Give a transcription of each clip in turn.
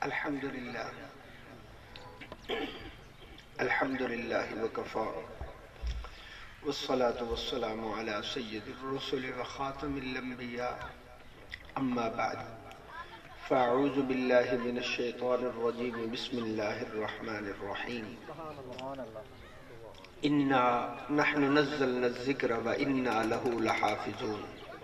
الحمد لله وكفى والصلاة والسلام على سيد الرسل وخاتم الأنبياء أما بعد فأعوذ بالله من الشيطان الرجيم بسم الله الرحمن الرحيم إنا نحن نزلنا الذكر وإنا له لحافظون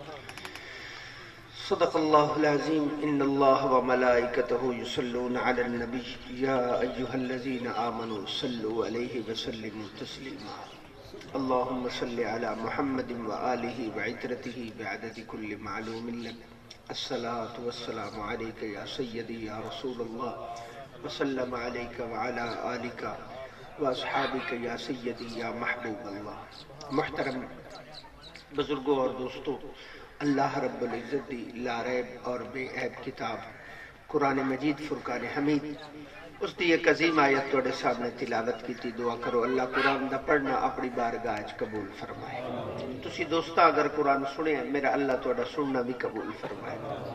صدق الله العظيم إن الله وملائكته يصلون على النبي يا أيها الذين آمنوا صلوا عليه وسلموا تسليما اللهم صل على محمد وآله وعترته بعدد كل معلوم لك الصلاة والسلام عليك يا سيدي يا رسول الله وسلم عليك وعلى آلك واصحابك یا سیدی یا محبوب اللہ. محترم بزرگوں اور دوستوں، اللہ رب العزت دی لا ریب اور بے عیب کتاب قرآن مجید فرقان حمید اس دی ایک عظیم آیت توڑے سامنے تلاوت کی تھی. دعا کرو اللہ قرآن دا پڑھنا اپنی بارگاہ وچ قبول فرمائے. تسی دوستا اگر قرآن سنے میرا اللہ توڑا سننا بھی قبول فرمائے.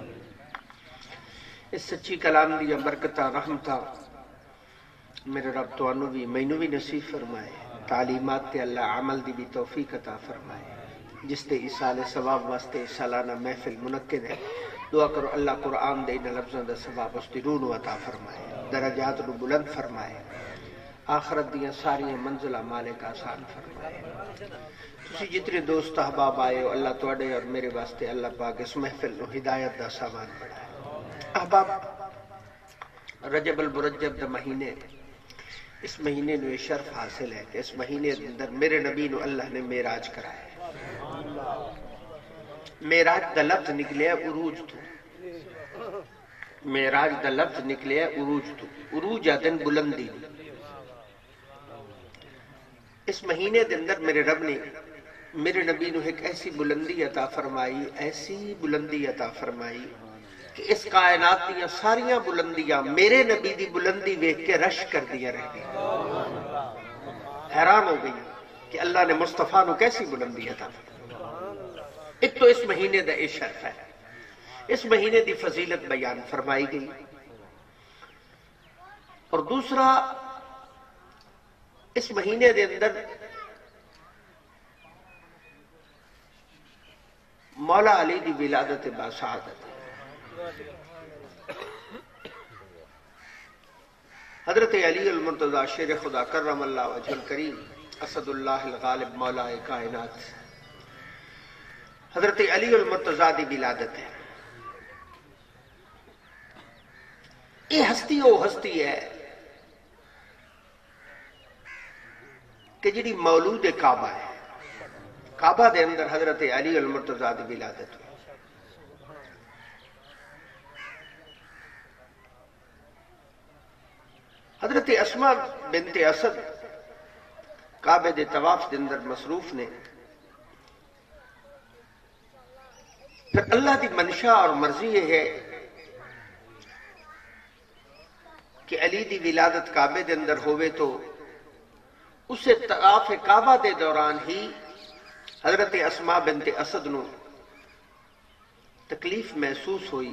اس سچی کلام دی برکتہ رحمتہ میرے رب تو انو بھی مینو بھی نصیب فرمائے. تعلیمات تے اللہ عمل دی بھی توفیق عطا فرمائے. جس تے ایصال ثواب واسطے سالانہ محفل منعقد ہے، دعا کرو اللہ قرآن دے ان لفظوں دا ثواب اس دی روح نو عطا فرمائے، درجات نو بلند فرمائے، آخرت دیاں ساری منزلہ مالک آسان فرمائے. تسی جتنے دوست احباب آئے ہو اللہ تواڈے اور میرے واسطے اللہ پاک اس محفل نو ہدایت دا سامان بنائے. احباب، رجب المرجب دا مہینے، اس مہینے نو یہ شرف حاصل ہے کہ اس مہینے اندر میرے نبی نو اللہ نے معراج کرایا. معراج دا لفظ نکلیا عروج تو، معراج دا لفظ نکلیا عروج تو، عروج آدن بلندی. اس مہینے دے اندر میرے رب نے میرے نبی نو ایک ایسی بلندی عطا فرمائی، ایسی بلندی عطا فرمائی کہ اس کائنات دیا ساریاں بلندیاں میرے نبی دی بلندی ویکھ کے رش کر دیا رہ گئی. حیران ہو گئی کہ اللہ نے مصطفیٰ نو کیسی بلندی عطا فرمائی. ایک تو اس مہینے دا یہ شرف ہے، اس مہینے دی فضیلت بیان فرمائی گئی، اور دوسرا اس مہینے دے اندر مولا علی دی ولادت باسعادت ہے. حضرت علی المرتضی شیر خدا کرم اللہ وجہ الکریم اسد اللہ الغالب مولا کائنات، حضرت علی المرتضی دی ولادت ہے. یہ ہستی وہ ہستی ہے کہ جڑی مولود کعبہ ہے، کعبہ دے اندر حضرت علی المرتضی دی ولادت ہے. حضرت اسماء بنت اسد کعبے دے طواف دے اندر مصروف نے. پھر اللہ دی منشا اور مرضی یہ ہے کہ علی دی ولادت کعبے دے اندر ہوئے تو اسے طواف کعبہ دے دوران ہی حضرت اسماء بنت اسد نو تکلیف محسوس ہوئی.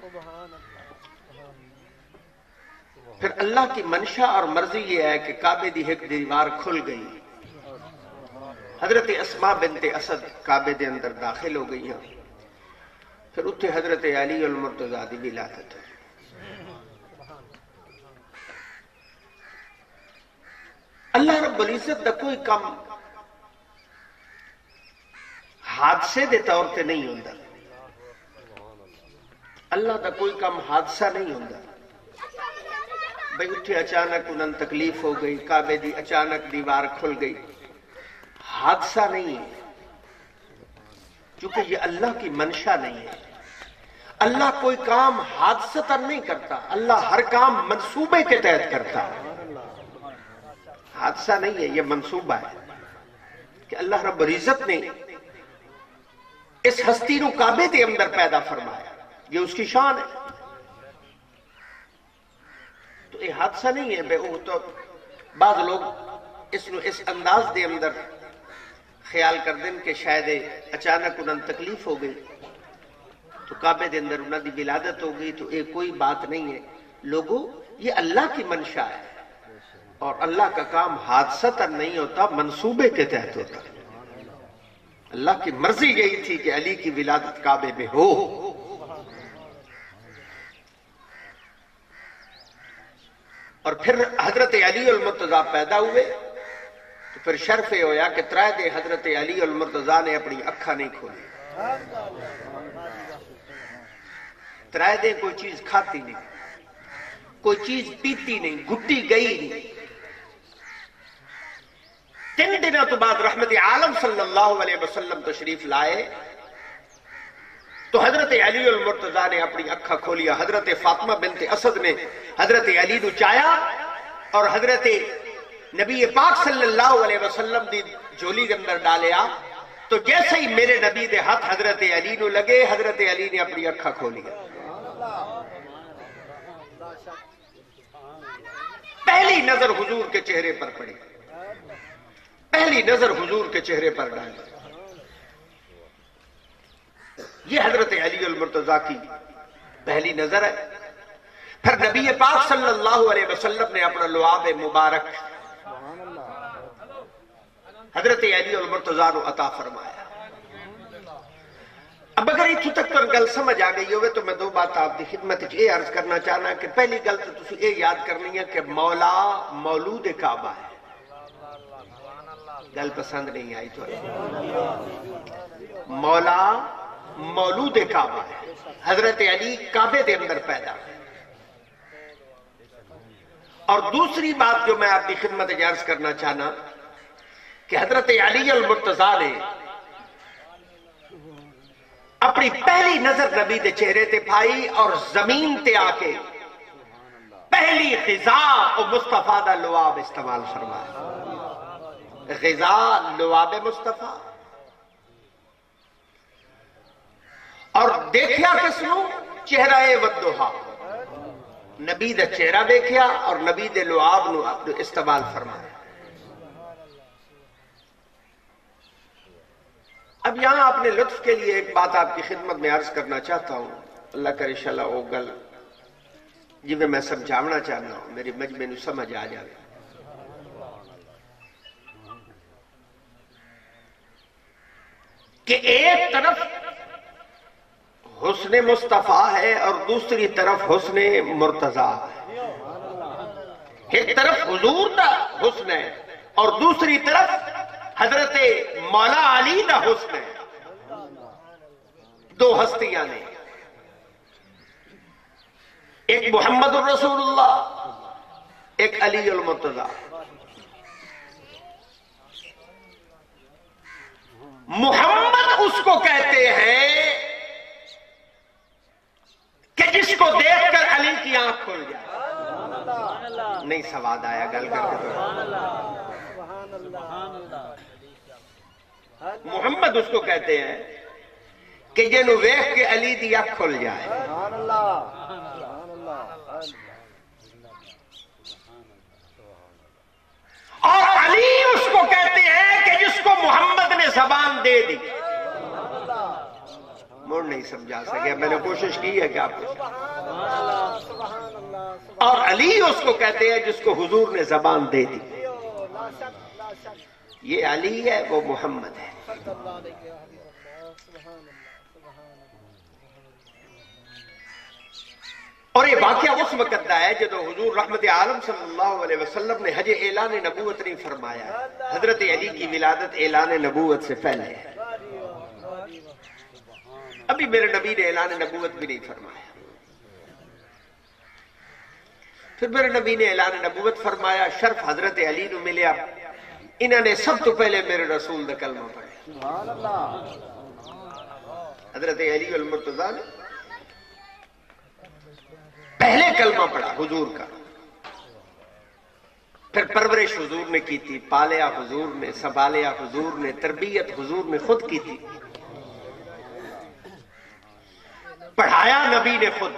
پھر اللہ کی منشا اور مرضی یہ ہے کہ کعبے دی ایک دیوار کھل گئی. حضرت اسماء بنت اسد کعبے دے اندر داخل ہو گئی ہیں. پھر اتھے حضرت علی المرتضی دی ولادت ہے. اللہ رب العزت دا کوئی کم حادثے دے طور تے نہیں ہوندا. اللہ دا کوئی کم حادثہ نہیں ہوندا بھئی اتھے اچانک انہوں تکلیف ہو گئی، کعبے دی اچانک دیوار کھل گئی. حادثہ نہیں ہے، کیونکہ یہ اللہ کی منشا نہیں ہے. اللہ کوئی کام حادثتاً نہیں کرتا، اللہ ہر کام منصوبے کے تحت کرتا ہے. حادثہ نہیں ہے، یہ منصوبہ ہے کہ اللہ رب العزت نے اس ہستی نو کعبے دے اندر پیدا فرمایا. یہ اس کی شان ہے. تو یہ حادثہ نہیں ہے. بے وہ تو بعض لوگ اس انداز دے اندر خیال کر دیں کہ شاید اچانک انہوں تکلیف ہو گئی تو کعبے دے اندر انہوں دی ولادت ہو گئی، تو یہ کوئی بات نہیں ہے. لوگوں یہ اللہ کی منشا ہے، اور اللہ کا کام حادثتاً نہیں ہوتا، منصوبے کے تحت ہوتا ہے۔ اللہ کی مرضی یہی تھی کہ علی کی ولادت کعبے میں ہو، اور پھر حضرت علی المرتضیٰ پیدا ہوئے تو پھر شرف یہ ہویا کہ ترائے دے حضرت علی المرتضیٰ نے اپنی اکھا نہیں کھولی، ترائے دے کوئی چیز کھاتی نہیں، کوئی چیز پیتی نہیں، گھٹی گئی نہیں۔ 3 دنوں تو بعد رحمت عالم صلی اللہ علیہ وسلم تشریف لائے تو حضرت علی المرتضیٰ نے اپنی اکھا کھولیا، حضرت فاطمہ بنت اسد نے حضرت علی نو چایا اور حضرت نبی پاک صلی اللہ علیہ وسلم دی جولی کے اندر ڈالیا، تو جیسے ہی میرے نبی دے ہاتھ حضرت علی نو لگے، حضرت علی نے اپنی اکھا کھولیا۔ پہلی نظر حضور کے چہرے پر پڑی، پہلی نظر حضور کے چہرے پر ڈالی، یہ حضرت علی المرتضیٰ کی پہلی نظر ہے۔ پھر نبی پاک صلی اللہ علیہ وسلم نے اپنا لعاب مبارک حضرت علی المرتضیٰ کو عطا فرمایا۔ اب اگر اتھو تک پر گل سمجھ آ گئی ہوئے تو میں 2 بات آپ کی خدمت یہ عرض کرنا چاہنا کہ پہلی گل تو تسی یہ یاد کرنی ہے کہ مولا مولود کعبہ ہے۔ گل پسند نہیں آئی تو مولا مولود کعبہ ہے، حضرت علی کعبے دے اندر پیدا ہے۔ اور دوسری بات جو میں آپ کی خدمت عرض کرنا چاہنا کہ حضرت علی المرتضیٰ نے اپنی پہلی نظر نبی دے چہرے تے پائی اور زمین تے آ کے پہلی غذا اور مصطفیٰ دا لعاب استعمال فرمایا، غذا لعاب مصطفیٰ۔ اور دیکھیا کس نو؟ چہرہ ودھا، نبی دا چہرہ دیکھیا اور نبی دے لعاب نو استعمال فرمایا۔ اب یہاں اپنے لطف کے لیے ایک بات آپ کی خدمت میں عرض کرنا چاہتا ہوں، اللہ کرے انشاءاللہ وہ گل جی میں سمجھاونا چاہنا ہوں میری مجمع نو سمجھ آ جائے۔ کہ ایک طرف حسن مصطفیٰ ہے اور دوسری طرف حسن مرتضیٰ ہے، ایک طرف حضور دا حسن ہے اور دوسری طرف حضرت مولا علی دا حسن ہے، 2 ہستیاں نے، ایک محمد الرسول اللہ، ایک علی المرتضیٰ۔ محمد اس کو کہتے ہیں کہ جس کو دیکھ کر علی کی آنکھ کھل جائے۔ نہیں سواد آیا گل کر کے، محمد اس کو کہتے ہیں کہ جنہوں ویکھ کے علی دی آنکھ کھل جائے۔ اور علی اس کو کہتے ہیں کہ جس کو محمد نے زبان دے دی۔ مڑ نہیں سمجھا سکے، میں نے کوشش کی ہے کہ آپ کو۔ اور علی اس کو کہتے ہیں جس کو حضور نے زبان دے دی۔ یہ علی ہے، وہ محمد ہے۔ اور یہ واقعہ اس وقت دا ہے جب حضور رحمت عالم صلی اللہ علیہ وسلم نے حج اعلان نبوت نہیں فرمایا، حضرت علی کی ولادت اعلان نبوت سے پہلے ہے، ابھی میرے نبی نے اعلان نبوت بھی نہیں فرمایا۔ پھر میرے نبی نے اعلان نبوت فرمایا، شرف حضرت علی نو ملیا، انہوں نے سب تو پہلے میرے رسول دا کلمہ پڑھا، حضرت علی المرتضیٰ نے پہلے کلمہ پڑھا حضور کا، پھر پرورش حضور نے کی تھی، پالیا حضور نے، سنبھالیا حضور نے، تربیت حضور نے خود کی تھی، پڑھایا نبی نے خود،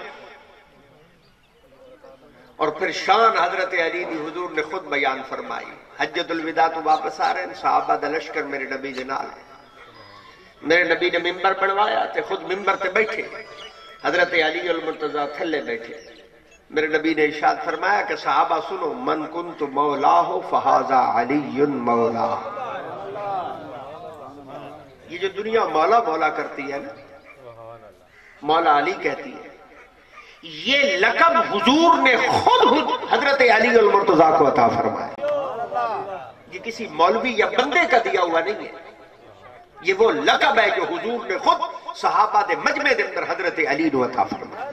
اور پھر شان حضرت علی دی حضور نے خود بیان فرمائی۔ حجۃ الوداع تو واپس آ رہے ہیں، صحابہ دا لشکر میرے نبی دے نال ہے، میرے نبی نے ممبر بنوایا تے خود ممبر تے بیٹھے، حضرت علی المرتضیٰ تھلے بیٹھے، میرے نبی نے ارشاد فرمایا کہ صحابہ سنو، من کنت مولاہ فہذا علی مولا. یہ جو دنیا مولا مولا کرتی ہے نا، مولا علی کہتی ہے، یہ لقب حضور نے خود حضرت علی المرتضیٰ کو عطا فرمایا. یہ کسی مولوی یا بندے کا دیا ہوا نہیں ہے، یہ وہ لقب ہے جو حضور نے خود صحابہ دے مجمع دے اندر حضرت علی کو عطا فرمایا.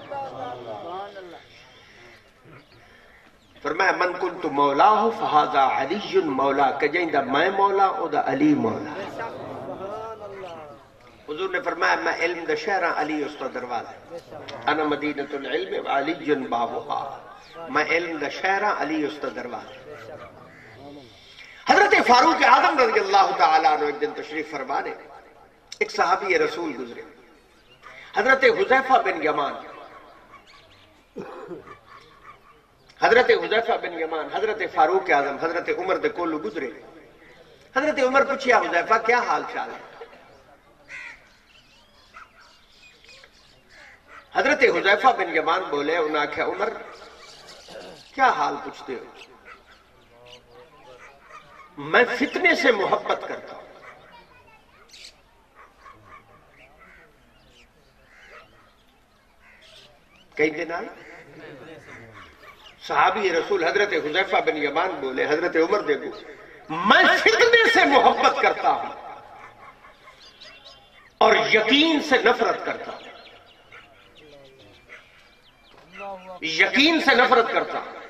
فرمایا من کنت مولاہ فہذا علی مولا، کہ جیندہ میں مولا او دا علی مولا. حضور نے فرمایا میں علم دا شہرہ، علی اس کا دروازہ. انا مدینۃ العلم علی بابھا، میں علم دا شہرہ، علی اس کا دروازہ. حضرت فاروق اعظم رضی اللہ تعالیٰ عنہ ایک دن تشریف فرمانے، ایک صحابی رسول گزرے، حضرت حذیفہ بن یمان. حضرت حذیفہ بن یمان حضرت فاروق اعظم حضرت عمر دے کولو گزرے. حضرت عمر پوچھیا حذیفہ کیا حال چال ہے؟ حضرت حذیفہ بن یمان بولے، انہاں کہا عمر کیا حال پوچھتے ہو؟ میں فتنے سے محبت کرتا ہوں. کئی دن آئے صحابی رسول حضرت حذیفہ بن یمان بولے، حضرت عمر دیکھو میں فتنے سے محبت کرتا ہوں اور یقین سے نفرت کرتا ہوں. یقین سے نفرت کرتا ہوں،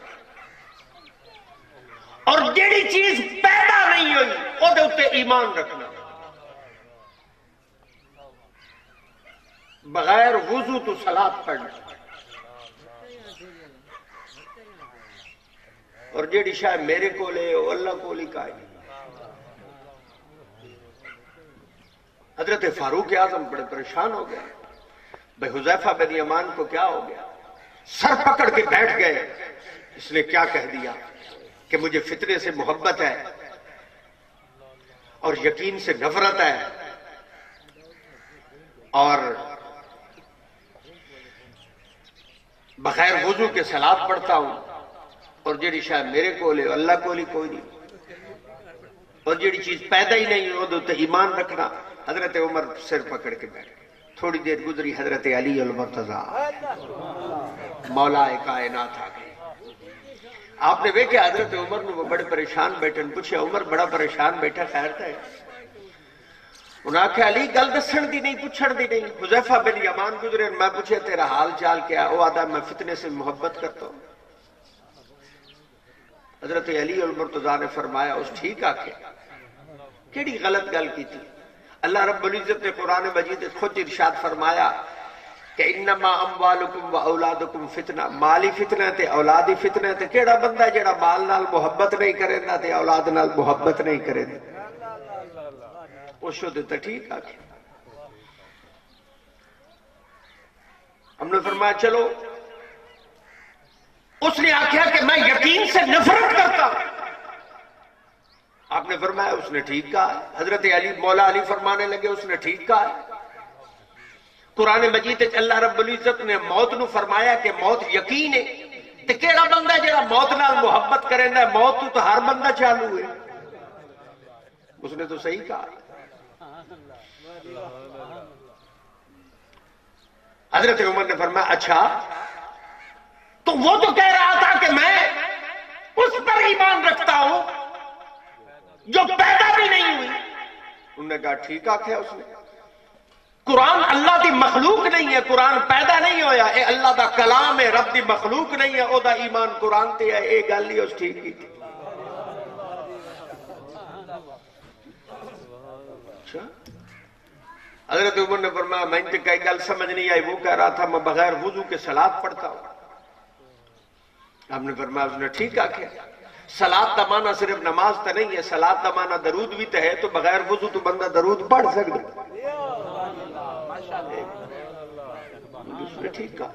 اور جیڑی چیز پیدا نہیں ہوئی وہ دے اتے ایمان رکھنا. بغیر وضو تو صلاۃ پڑھنا، اور جیڑی شاید میرے کو لے وہ اللہ کو لے کا ہے. حضرت فاروق اعظم بڑے پریشان ہو گئے، بھائی حذیفہ بن یمان کو کیا ہو گیا؟ سر پکڑ کے بیٹھ گئے. اس نے کیا کہہ دیا کہ مجھے فتنے سے محبت ہے اور یقین سے نفرت ہے، اور بغیر وضو کے صلاۃ پڑھتا ہوں، اور جیڑی شاید میرے کو لے اللہ کو لے کوئی نہیں، اور جیڑی چیز پیدا ہی نہیں وہ تو ایمان رکھنا. حضرت عمر سر پکڑ کے بیٹھ گئے. تھوڑی دیر گزری، حضرت علی المرتضیٰ مولا کائنات آ گئے. آپ نے دیکھا حضرت عمر نے وہ بڑے پریشان بیٹھے، پوچھے عمر بڑا پریشان بیٹھا، خیر تھا؟ انہاں کہا علی گل دسن دی نہیں، پوچھن دی نہیں. حذیفہ بن یمان گزرے، میں پوچھے تیرا حال چال کیا؟ وہ آدھا میں فتنے سے محبت کرتا ہوں. حضرت علی المرتضیٰ نے فرمایا اس ٹھیک آکھے، کیڑی غلط گل کی تھی؟ اللہ رب العزت نے قرآن مجید خود ارشاد فرمایا کہ انما اموالکم و اولادکم فتنہ، مالی فتنہ تے اولادی فتنہ. تے کیڑا بندہ جیڑا مال نال محبت نہیں کرے نا تے اولاد نال محبت نہیں کرے، وہ شو دیتا ٹھیک آکھے. ہم نے فرمایا چلو، اس نے آکھیا کہ میں یقین سے نفرت کرتا ہوں. آپ نے فرمایا اس نے ٹھیک کہا. حضرت علی مولا علی فرمانے لگے اس نے ٹھیک کہا. قرآن مجید اللہ رب العزت نے موت نو فرمایا کہ موت یقین ہے. تے کیڑا بندہ جڑا موت نال محبت کرے نا، موت تو ہر بندہ چالو ہے. اس نے تو صحیح کہا. حضرت عمر نے فرمایا اچھا تو وہ تو کہہ رہا تھا کہ میں اس پر ایمان رکھتا ہوں جو پیدا بھی نہیں ہوئی. انہوں نے کہا ٹھیک آکھیا اس نے. قرآن اللہ دی مخلوق نہیں ہے، قرآن پیدا نہیں ہویا، اے اللہ دا کلام ہے، رب دی مخلوق نہیں ہے، او دا ایمان قرآن تے ہے. اے گل ہی اس ٹھیک کی تھی. اچھا حضرت عمر نے فرمایا میں نے کئی گل سمجھ نہیں آئی. وہ کہہ رہا تھا میں بغیر وضو کے صلاۃ پڑھتا ہوں. آپ نے فرمایا اس نے ٹھیک آکھیا. صلاۃ دا معنی صرف نماز تا نہیں ہے، صلاۃ دا معنی درود بھی تے ہے. تو بغیر وضو تو بندہ درود پڑھ سکتا. اس نے ٹھیک کہا.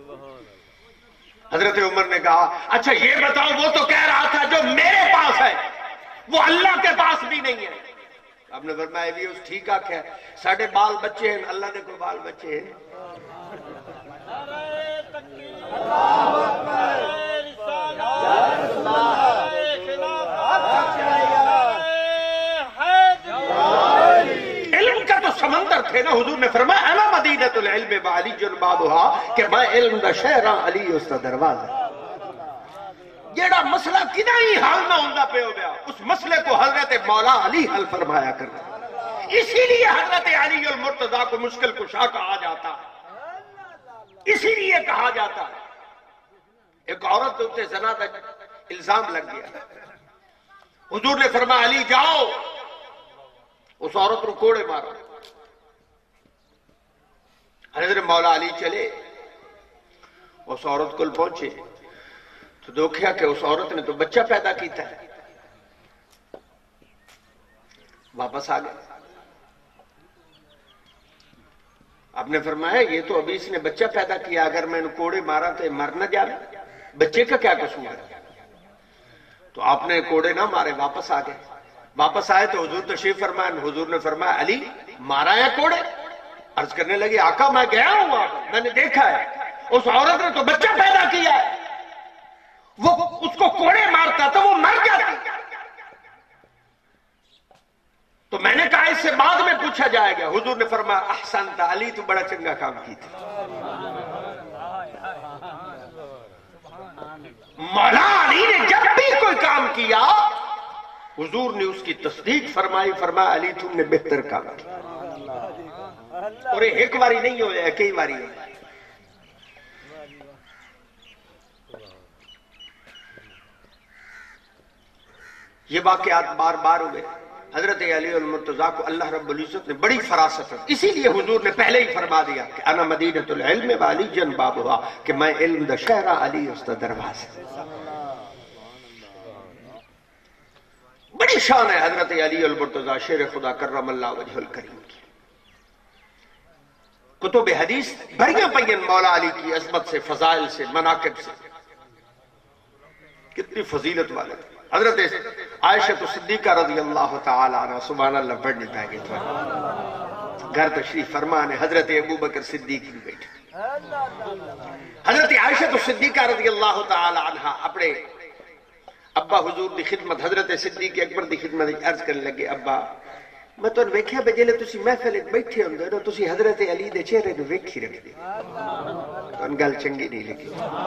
حضرت عمر نے کہا اچھا یہ بتاؤ وہ تو کہہ رہا تھا جو میرے پاس ہے وہ اللہ کے پاس بھی نہیں ہے. آپ نے فرمایا بھی اس ٹھیک آکھیا. ساڑھے بال بچے ہیں، اللہ نے کوئی بال بچے ہیں. علم کا تو سمندر تھے نا. حضور نے فرمایا انا مدینۃ العلم وعلی بابها کہ میں علم دا شہر ہاں علی اس دا دروازہ. جیڑا مسئلہ کدا ہی حل نہ ہوندا پیا ہو گیا اس مسئلے کو حضرت مولا علی حل فرمایا کرتے. اسی لیے حضرت علی المرتضیٰ کو مشکل کشا کہا جاتا ہے. اسی لیے کہا جاتا ہے. ایک عورت کے اوپر زنا کا الزام لگ گیا. حضور نے فرمایا علی جاؤ اس عورت کو کوڑے مارو. حضرت مولا علی چلے اس عورت کو پہنچے تو دیکھا کہ اس عورت نے تو بچہ پیدا کیتا ہے. واپس آ گئے. آپ نے فرمایا یہ تو ابھی اس نے بچہ پیدا کیا, اگر میں نے کوڑے مارا تو مر نہ جانا, بچے کا کیا قصور ہے. تو آپ نے کوڑے نہ مارے, واپس آ گئے. واپس آئے تو حضور تشریف فرمائے. حضور نے فرمایا علی مارا ہے کوڑے؟ عرض کرنے لگی آقا میں گیا ہوں وہاں, میں نے دیکھا ہے اس عورت نے تو بچہ پیدا کیا ہے, وہ اس کو کوڑے مارتا تو وہ مر جاتی. تو میں نے کہا اس سے بعد میں پوچھا جائے گا. حضور نے فرمایا احسنت علی تو بڑا چنگا کام کی تھی. مولا علی نے جب بھی کوئی کام کیا حضور نے اس کی تصدیق فرمائی. فرمایا علی تم نے بہتر کام کیا. اور یہ ایک باری نہیں ہو جائے, کئی باری ہو جائے. یہ واقعات بار بار ہوئے. حضرت علی المرتضیٰ کو اللہ رب العزت نے بڑی فراست ہے. اسی لیے حضور نے پہلے ہی فرما دیا کہ انا مدینۃ العلم وعلی بابها کہ میں علم دا شہر علی اس دا دروازہ. بڑی شان ہے حضرت علی المرتضیٰ شیر خدا کرم اللہ وجہ الکریم کی. کتب حدیث بھریاں پئین مولا علی کی عظمت سے, فضائل سے, مناقب سے. کتنی فضیلت والے. حضرت عائشہ صدیقہ رضی اللہ تعالی عنہ, سبحان اللہ پڑھنے پہ گئے تو گھر تشریف فرما نے حضرت ابو بکر صدیق بھی بیٹھے. حضرت عائشہ صدیقہ رضی اللہ تعالی عنہ اپنے ابا حضور دی خدمت حضرت صدیق اکبر دی خدمت عرض کرنے لگے, ابا میں تو ویکھیا بے جلے تسی محفل بیٹھے ہوندے نا تسی حضرت علی دے چہرے نو ویکھی رکھ دے, تو گل چنگی نہیں لگی.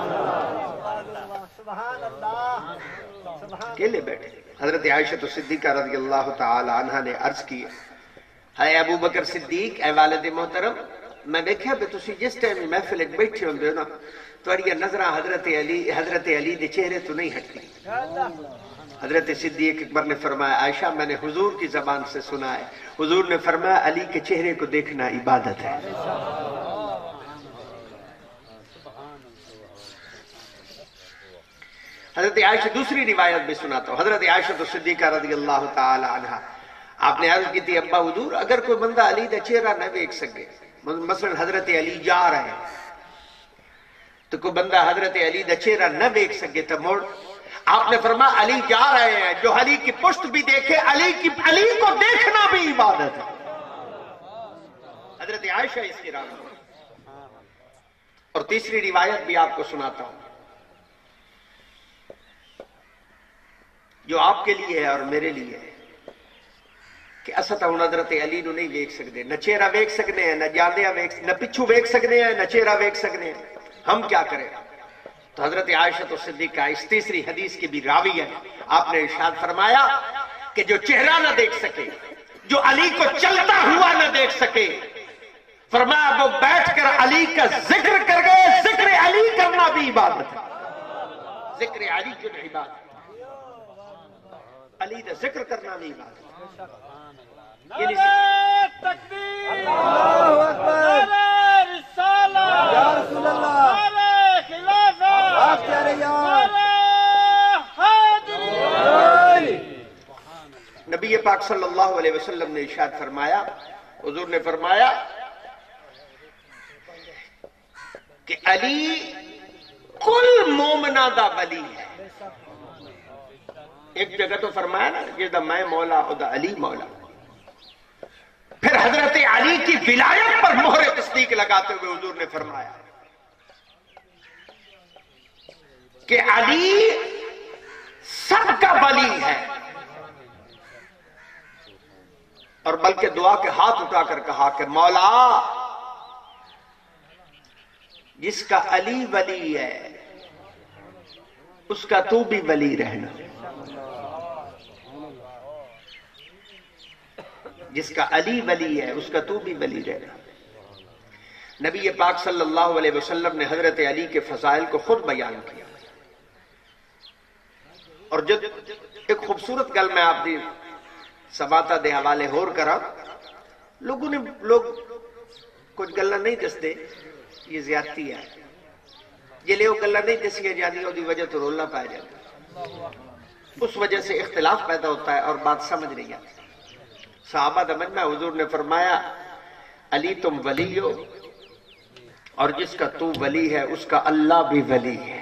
سبحان اللہ. کیلے بیٹھے. حضرت عائشہ صدیقہ رضی اللہ تعالی عنہ نے عرض کی, اے ابو بکر صدیق, اے والد محترم, میں دیکھا بھی تسی جس ٹائم محفل بیٹھے ہوندے نا تہاڈی نظراں حضرت علی دے چہرے تو نہیں ہٹتی. حضرت صدیق اکبر نے فرمایا عائشہ میں نے حضور کی زبان سے سنا ہے, حضور نے فرمایا علی کے چہرے کو دیکھنا عبادت ہے. حضرت عائشہ دوسری روایت بھی سناتا ہوں. حضرت عائشہ صدیقہ رضی اللہ تعالی عنہ آپ نے عرض کی تھی, ابا حضور اگر کوئی بندہ علی دا چہرہ نہ دیکھ سکے, مثلا حضرت علی جا رہے ہیں تو کوئی بندہ حضرت علی دا چہرہ نہ دیکھ سکے تو موڑ. آپ نے فرمایا علی جا رہے ہیں, جو علی کی پشت بھی دیکھے علی کو دیکھنا بھی عبادت ہے. حضرت عائشہ اس کی راہ. اور تیسری روایت بھی آپ کو سناتا ہوں جو آپ کے لیے ہے اور میرے لیے ہے کہ اساں ہن حضرت علی نو نہیں ویکھ سکتے, نہ چہرہ ویکھ سکنے ہیں, نہ جاندیاں نہ پچھو ویکھ سکنے ہیں, نہ چہرہ ویکھ سکنے ہیں. ہم کیا کریں؟ تو حضرت عائشہ صدیقہ اس تیسری حدیث کی بھی راوی ہے. آپ نے ارشاد فرمایا کہ جو چہرہ نہ دیکھ سکے, جو علی کو چلتا ہوا نہ دیکھ سکے, فرمایا وہ بیٹھ کر علی کا ذکر کر گئے. ذکر علی کرنا بھی عبادت ہے. ذکر علی جو عبادت, علی کا ذکر کرنا بھی عبادت. تکبیر, اللہ اکبر, رسالت, یا رسول اللہ, خلافت, نبی پاک صلی اللہ علیہ وسلم نے ارشاد فرمایا, حضور نے فرمایا کہ علی کل مومنہ دا ولی ہے. ایک جگہ تو فرمایا نا جدا میں مولا ادا علی مولا. پھر حضرت علی کی ولایت پر مہر تصدیق لگاتے ہوئے حضور نے فرمایا کہ علی سب کا ولی ہے، اور بلکہ دعا کے ہاتھ اٹھا کر کہا کہ مولا جس کا علی ولی ہے اس کا تو بھی ولی رہنا، جس کا علی ولی ہے اس کا تو بھی ولی رہنا۔ نبی پاک صلی اللہ علیہ وسلم نے حضرت علی کے فضائل کو خود بیان کیا، اور جب ایک خوبصورت گل میں آپ دی سباتا دے حوالے ہور کرا، لوگ کچھ گلہ نہیں دستے، یہ زیادتی ہے، یہ لے وہ گلہ نہیں دسیاں جاتی اور دی وجہ تو رولنا پایا جاتا، اس وجہ سے اختلاف پیدا ہوتا ہے اور بات سمجھ نہیں آتی۔ صحابہ دا مجمع حضور نے فرمایا علی تم ولی ہو، اور جس کا تو ولی ہے اس کا اللہ بھی ولی ہے۔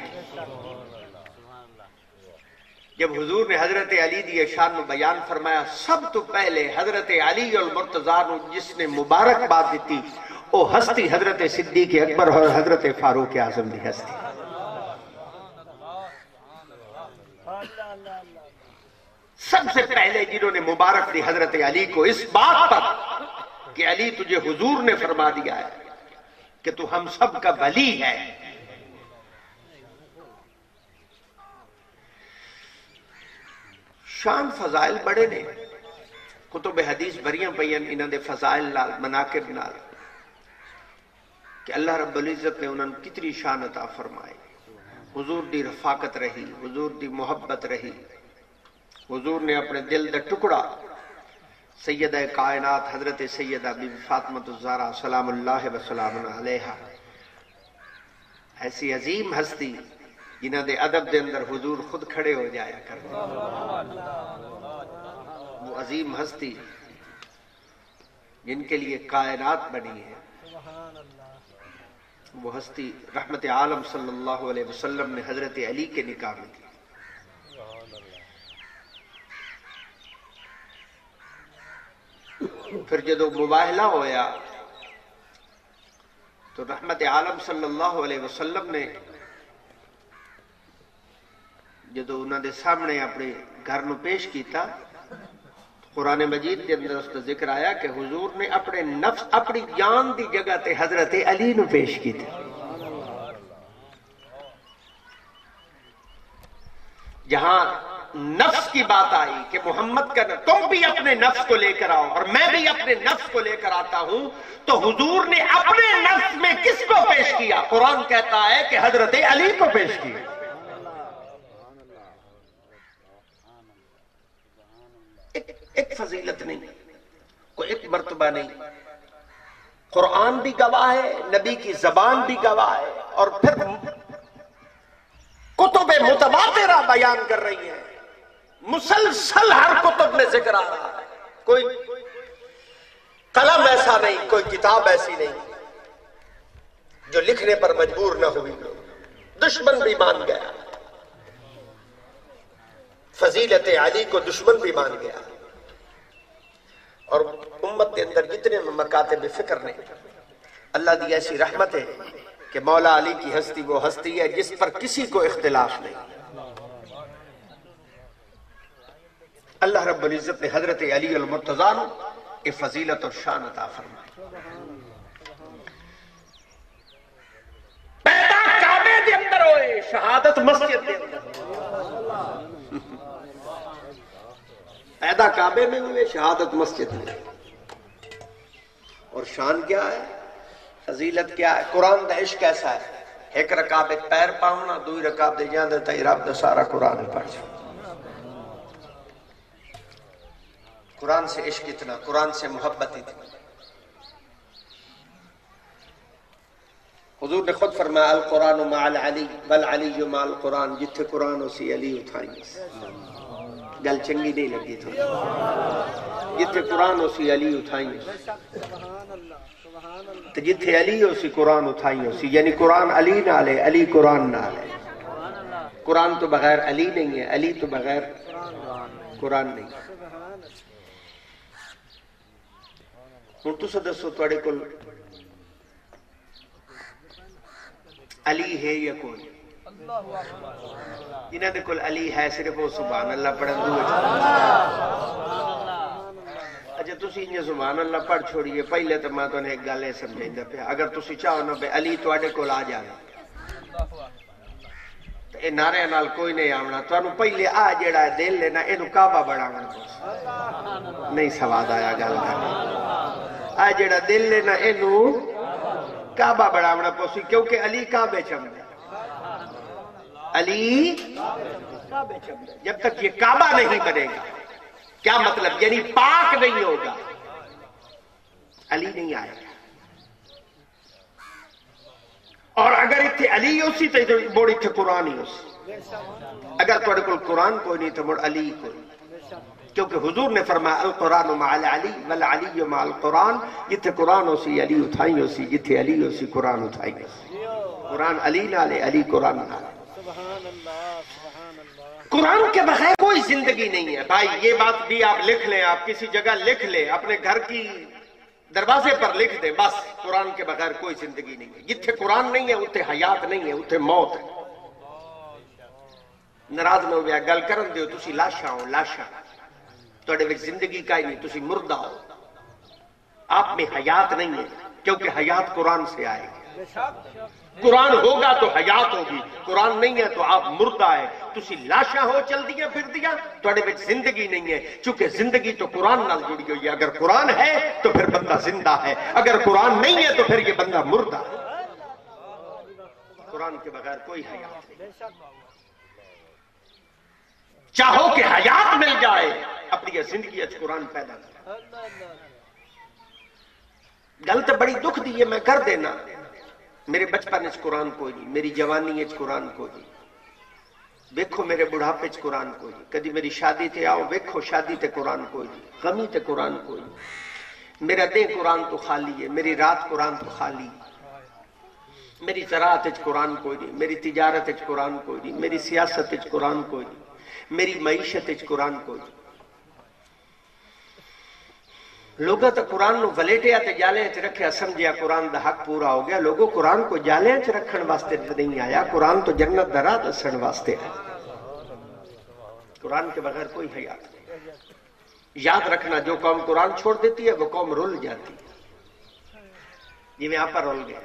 جب حضور نے حضرت علی دی شان میں بیان فرمایا، سب تو پہلے حضرت علی المرتضیٰ نو جس نے مبارکباد دیتی وہ ہستی حضرت صدیق اکبر اور حضرت فاروق اعظم دی ہستی۔ سب سے پہلے جنہوں نے مبارک دی حضرت علی کو اس بات پر کہ علی تجھے حضور نے فرما دیا ہے کہ تو ہم سب کا ولی ہے۔ شان فضائل بڑے نے، کتب حدیث بریاں پئیاں انہاں دے فضائل نال، مناقب نال، کہ اللہ رب العزت نے انہاں کتنی شان عطا فرمائی۔ حضور دی رفاقت رہی، حضور دی محبت رہی، حضور نے اپنے دل دا ٹکڑا سیدہ کائنات حضرت سیدہ بی فاطمہ الزہرا سلام اللہ وسلام علیہا، ایسی عظیم ہستی جنہاں دے ادب دے اندر حضور خود کھڑے ہو جایا کرتے، وہ عظیم ہستی جن کے لیے کائنات بنی ہے، وہ ہستی رحمت عالم صلی اللہ علیہ وسلم نے حضرت علی کے نکاح میں کی۔ پھر جدو مباہلہ ہویا تو رحمت عالم صلی اللہ علیہ وسلم نے جدو انہوں نے سامنے اپنے گھر نو پیش کیتا، قرآن مجید کے اندر اس کا ذکر آیا کہ حضور نے اپنے نفس اپنی جان دی جگہ تے حضرت علی نو پیش کیتا۔ جہاں نفس کی بات آئی کہ محمد کا تم بھی اپنے نفس کو لے کر آؤ اور میں بھی اپنے نفس کو لے کر آتا ہوں، تو حضور نے اپنے نفس میں کس کو پیش کیا؟ قرآن کہتا ہے کہ حضرت علی کو پیش کیا۔ ایک فضیلت نہیں، کوئی ایک مرتبہ نہیں، قرآن بھی گواہ ہے، نبی کی زبان بھی گواہ ہے، اور پھر کتب متواترہ بیان کر رہی ہیں، مسلسل ہر کتب میں ذکر آ رہا ہے، کوئی قلم ایسا نہیں، کوئی کتاب ایسی نہیں جو لکھنے پر مجبور نہ ہوئی، دشمن بھی مان گیا، فضیلت علی کو دشمن بھی مان گیا، اور امت کے اندر جتنے مکاتب فکر نے، اللہ دی ایسی رحمت ہے کہ مولا علی کی ہستی وہ ہستی ہے جس پر کسی کو اختلاف نہیں۔ اللہ رب العزت نے حضرت علی المرتضیٰ کی فضیلت اور شان عطا فرمائی۔ پیدا کعبے دے اندر ہوئے، شہادت مسجد دے اندر، پیدا کعبے میں ہوئے، شہادت مسجد میں، اور شان کیا ہے، فضیلت کیا ہے؟ قرآن دا عشق کیسا ہے؟ ایک رکعت پیر پاؤنا، دوئی رکعت جاندے تے رب دا سارا قرآن پڑھ جاؤ۔ قرآن سے عشق اتنا، قرآن سے محبت اتنا۔ حضور نے خود فرمایا القرآن مع العلی بل علی مع القرآن، جتھے قرآن اسی علی اٹھائیں۔ گل چنگی نہیں لگی تھا، جتھے قرآن اسی علی اٹھائیں، تو جتھے علی اسی قرآن اٹھائیں اسی، یعنی قرآن علی نال ہے، علی قرآن نال ہے۔ قرآن تو بغیر علی نہیں ہے، علی تو بغیر قرآن نہیں ہے۔ ہوں تسا دسو تواڈے کول علی ہے یا کوئی؟ جنہاں دے کول علی ہے صرف وہ سبحان اللہ پڑھن دو اچھا تسی انہیں سبحان اللہ پڑھ چھوڑیے پہلے تو میں تو نے ایک گالے سمجھیں دا پیا اگر تسی چاہو نا بے علی تو آڑے کول آ جانا اے نعرے نال کوئی نہیں آمنا تو انہوں پہلے آ جڑا ہے دل لینا اینو کعبہ بڑھاونا نہیں سواد آیا گال کرنا آ جڑا دل لینا اینو کعبہ بڑھاونا پوسی کیونکہ علی کعبے چمدے علی کعبے چمدے جب تک یہ کعبہ نہیں بنے گا کیا مطلب یعنی پاک نہیں ہوگا علی نہیں آئے گا اور اگر اتھے علی اسی تو بوڑ اتھے قرآن ہی اسی اگر توڑے کل قرآن کوئی نہیں تو بوڑ علی کوئی کیونکہ حضور نے فرمایا القرآن مع العلی والعلی مع القرآن جتھے قرآن اسی علی اتھائی اسی جتھے علی اسی قرآن اتھائی اسی قرآن علی نالے علی قرآن نالے قرآن کے بغیر کوئی زندگی نہیں ہے بھائی یہ بات بھی آپ لکھ لیں آپ کسی جگہ لکھ لیں اپنے گھر کی دروازے پر لکھ دیں بس قرآن کے بغیر کوئی زندگی نہیں ہے جتھے قرآن نہیں ہے اتھے حیات نہیں ہے اتھے موت ہے ناراض نہ ہو گیا گل کرن دیو تسی لاشا ہو لاشا توڑے وچ زندگی کا ہی نہیں تسی مردہ ہو آپ میں حیات نہیں ہے کیونکہ حیات قرآن سے آئے گی قرآن ہوگا تو حیات ہوگی قرآن نہیں ہے تو آپ مردہ ہے تسی لاشا ہو چل دیا پھر دیا توڑے وچ زندگی نہیں ہے چونکہ زندگی تو قرآن نال جڑی ہوئی ہے اگر قرآن ہے تو پھر بندہ زندہ ہے اگر قرآن نہیں ہے تو پھر یہ بندہ مردہ ہے قرآن کے بغیر کوئی حیات نہیں چاہو کہ حیات مل جائے اپنی زندگی اچھ قرآن پیدا کر گل تو بڑی دکھ دی ہے میں کر دینا میرے بچپن اچھ قرآن کوئی نہیں میری جوانی اچھ قرآن کوئی نہیں ویکھو میرے بڑھاپے اچھ قرآن کوئی نہیں کدی میری شادی تے آؤ ویکھو شادی تے قرآن کوئی نہیں غمی تے قرآن کوئی نہیں میرا دن قرآن تو خالی ہے میری رات قرآن تو خالی ہے میری زراعت اچھ قرآن کوئی نہیں میری تجارت اچھ قرآن کوئی نہیں میری سیاست اچھ قرآن کوئی نہیں میری معیشت اچھ قرآن کوئی نہیں لوگا تو قرآن نو ولیٹیا تے جالے اچھ رکھیا سمجھیا قرآن دا حق پورا ہو گیا لوگوں قرآن کو جالے اچھ رکھن واسطے نہیں آیا قرآن تو جنت درا دسن واسطے ہے قرآن کے بغیر کوئی حیات نہیں یاد رکھنا جو قوم قرآن چھوڑ دیتی ہے وہ قوم رول جاتی ہے یہ میں آپ پر رول گیا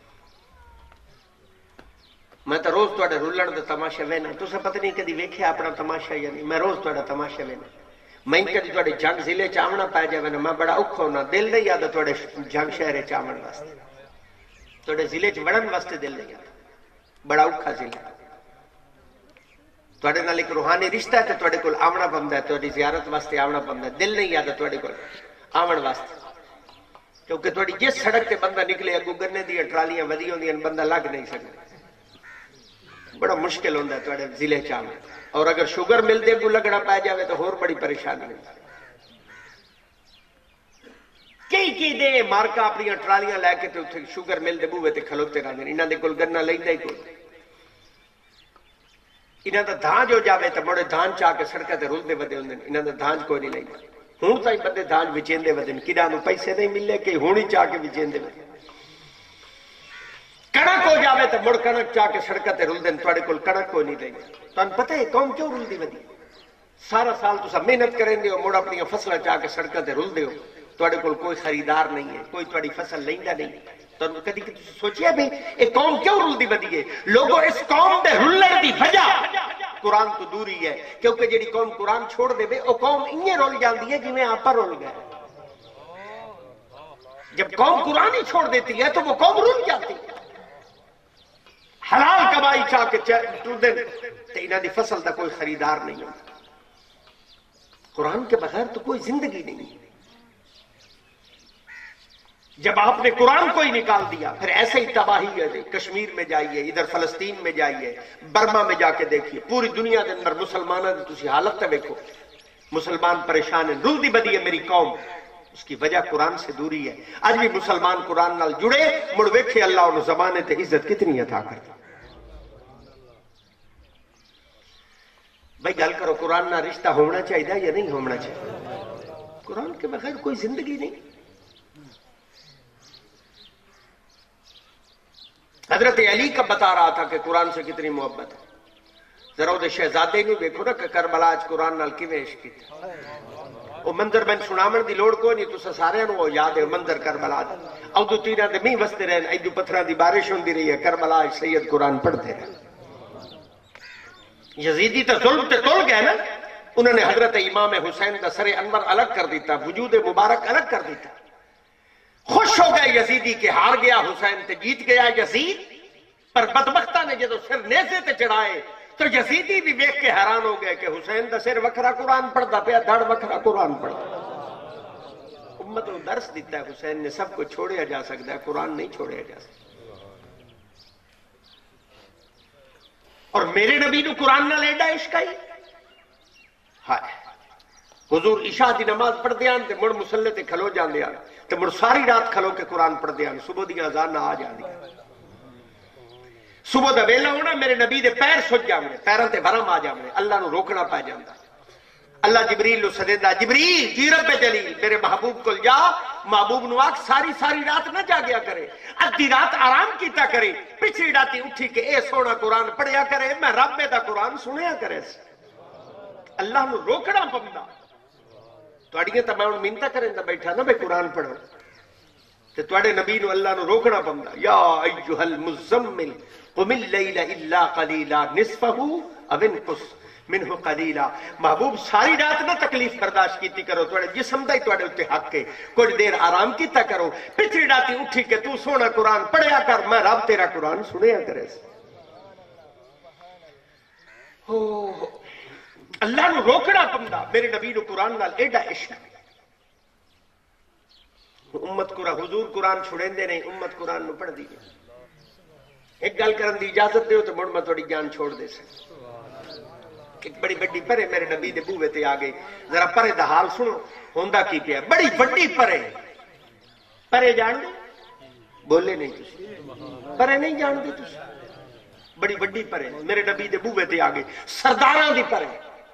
میں تو روز توڑے رولن دا تماشا وینا تو سے پتہ نہیں کدی ویکھیا اپنا تماشا یا نہیں میں روز توڑا تماشا وینا میں کدی توڑے جنگ ضلع چاونا پائے جائے میں بڑا اوکھا ہونا دل نہیں یادا توڑے جنگ شہر چاون واسطے توڑے ضلع وڑن واسطے دل نہیں یادا بڑا اوکھا ضلع توڑے نال ایک روحانی رشتہ ہے تو توڑے کول آونا بندہ ہے توڑی زیارت واسطے آونا بندہ ہے دل نہیں یادا توڑے کول آون واسطے کیونکہ توڑی جس سڑک تے بندہ نکلے اگو گنے دیا ٹرالیاں ودی ہوندی ہیں بندہ لگ نہیں سکتا بڑا مشکل ہوندہ ہے توڑے ضلع چاون اور اگر شوگر مل دے کو لگڑا پائے جاوے تو اور بڑی پریشانی نہیں کی دے مارکا اپنی ٹرالیاں لے کے تو شوگر مل دے بوے تے کھلوتے رہنے انہاں دے کول گنا لیندا ہی کوئی انہاں دا دھانج ہو جاوے تو بڑے دھان چاہ کے سڑکاں تے رلدے ودے ہوندے انہاں دا دھانج کوئی نہیں لیندا ہن تائیں بندے دھانج وچیندے ودے کڈاں نوں پیسے نہیں ملے کہ ہونی چاہ کے وچیندے ودے کڑک ہو جاوے تو مڑ کڑک چاہ کے سڑکاں تے رل دین تواڈے کول کڑک کوئی نہیں لیندا تانوں پتہ ہے قوم کیوں رلدی ودی سارا سال تساں محنت کرندے ہو مڑ اپنی فصلاں چاہ کے سڑکاں تے رلدے ہو تواڈے کول کوئی خریدار نہیں ہے کوئی تواڈی فصل لیندا نہیں تانوں کدی سوچیا بھی اے قوم کیوں رلدی ودی ہے لوگوں اس قوم دے رلن دی وجہ قرآن تو دوری ہے کیونکہ جڑی قوم قرآن چھوڑ دے او قوم انہی رول جاندی ہے جویں آپ پر رول گئے جب قوم قرآن ہی چھوڑ دیتی ہے تو وہ قوم رل جاتی ہے حلال کمائی چاہ کے ٹور دیں تو انہاں دی فصل دا کوئی خریدار نہیں ہوتا قرآن کے بغیر تو کوئی زندگی نہیں جب آپ نے قرآن کو ہی نکال دیا پھر ایسے ہی تباہی ہے کشمیر میں جائیے ادھر فلسطین میں جائیے برما میں جا کے دیکھیے پوری دنیا کے اندر مسلمانوں کی تسی حالت تے دیکھو مسلمان پریشان ہیں رلدی بدی ہے میری قوم اس کی وجہ قرآن سے دوری ہے آج بھی مسلمان قرآن نال جڑے مڑ ویکھے اللہ انہوں زمانے تے عزت کتنی عطا کرتا بھائی گل کرو قرآن نہ رشتہ ہونا چاہیے یا نہیں ہونا چاہیے قرآن کے بغیر کوئی زندگی نہیں حضرت علی کا بتا رہا تھا کہ قرآن سے کتنی محبت ہے. ذرا وہ شہزادے نو دیکھو نا کہ کربلا اچ قرآن نال کیویں عشق کیتا. وہ منظر میں سناون دی لوڑ کوئی نہیں، تساں سارے نو یاد ہے منظر کربلا دا. ادو تیراں دے میਂਹ وستے رہن، ادو پتھراں دی بارش ہوندی رہی ہے، کربلا سید قرآن پڑھتے رہے. یزیدی تو ظلم تے تل گئے نا. انہوں نے حضرت امام حسین دا سر انور الگ کر دیتا، وجود مبارک الگ کر دیتا. خوش ہو گئے یزیدی کہ ہار گیا حسین تے جیت گیا یزید. پر بدبختہ نے جدو سر نیزے تے چڑھائے تو یزیدی بھی دیکھ کے حیران ہو گئے کہ حسین دا سر وکھرا قرآن پڑھتا پیا، دھڑ وکھرا قرآن پڑھتا. امت کو درس دیتا ہے حسین نے سب کو چھوڑیا جا سکتا ہے، قرآن نہیں چھوڑیا جا سکتا. اور میرے نبی نو قرآن نہ لیڈا عشق آئی. ہائے حضور عشاء دی نماز پڑھتے ہیں تے مڑ مسلے تے کھلو جاندے ہیں تے مڑ ساری رات کھلو کے قرآن پڑھتے ہیں. صبح دی اذان آ جاندی، صبح دا ویلا ہونا میرے نبی دے پیر سج جاونے، پیراں تے ورم آ جاونے، اللہ نو روکنا پے جاندا. اللہ جبریل نو سدیندا، جبریل جی رب جلیل میرے محبوب کول جا، محبوب نو آکھ ساری رات نہ جاگیا کرے، ادھی رات آرام کیتا کرے، پچھلی راتی اٹھی کے اے سونا قرآن پڑھیا کرے، میں رب دا قرآن سنیا کرے. اللہ نو روکنا پوندا. تواڈیاں تے میں ہن منتا کریندا بیٹھا نا بے قرآن پڑھو، تے تواڈے نبی نو اللہ نو روکنا پوندا. یا ایھا المزمل قم اللیل الا قلیلا نصفہ او انقص منہ قلیلا. محبوب ساری رات نہ تکلیف برداشت کیتی کرو، تواڈے جسم دا ہی تواڈے اوتے حق ہے، کچھ دیر آرام کیتا کرو، پچھلی راتی اٹھی کے تو سونا قرآن پڑھیا کر، میں رب تیرا قرآن سنیا کرے. اللہ نو روکنا پوندا. میرے نبی نو قرآن نال ایڈا عشق. امت کو حضور قرآن چھڑیندے نہیں، امت قرآن نو پڑھ دی. ایک گل کرن دی اجازت دیو تو مڑ میں تھوڑی جان چھوڑ دے سکتا. ایک بڑی بڑی پرے میرے نبی دے بوے تے آ گئی. ذرا پرے دا حال سنو ہوندا کی پیا. بڑی بڑی پرے، پرے جان دے بولے نہیں تسی، پرے نہیں جان دے تسی. بڑی بڑی پرے میرے نبی دے بوے تے آ گئی. سرداراں دی پرے،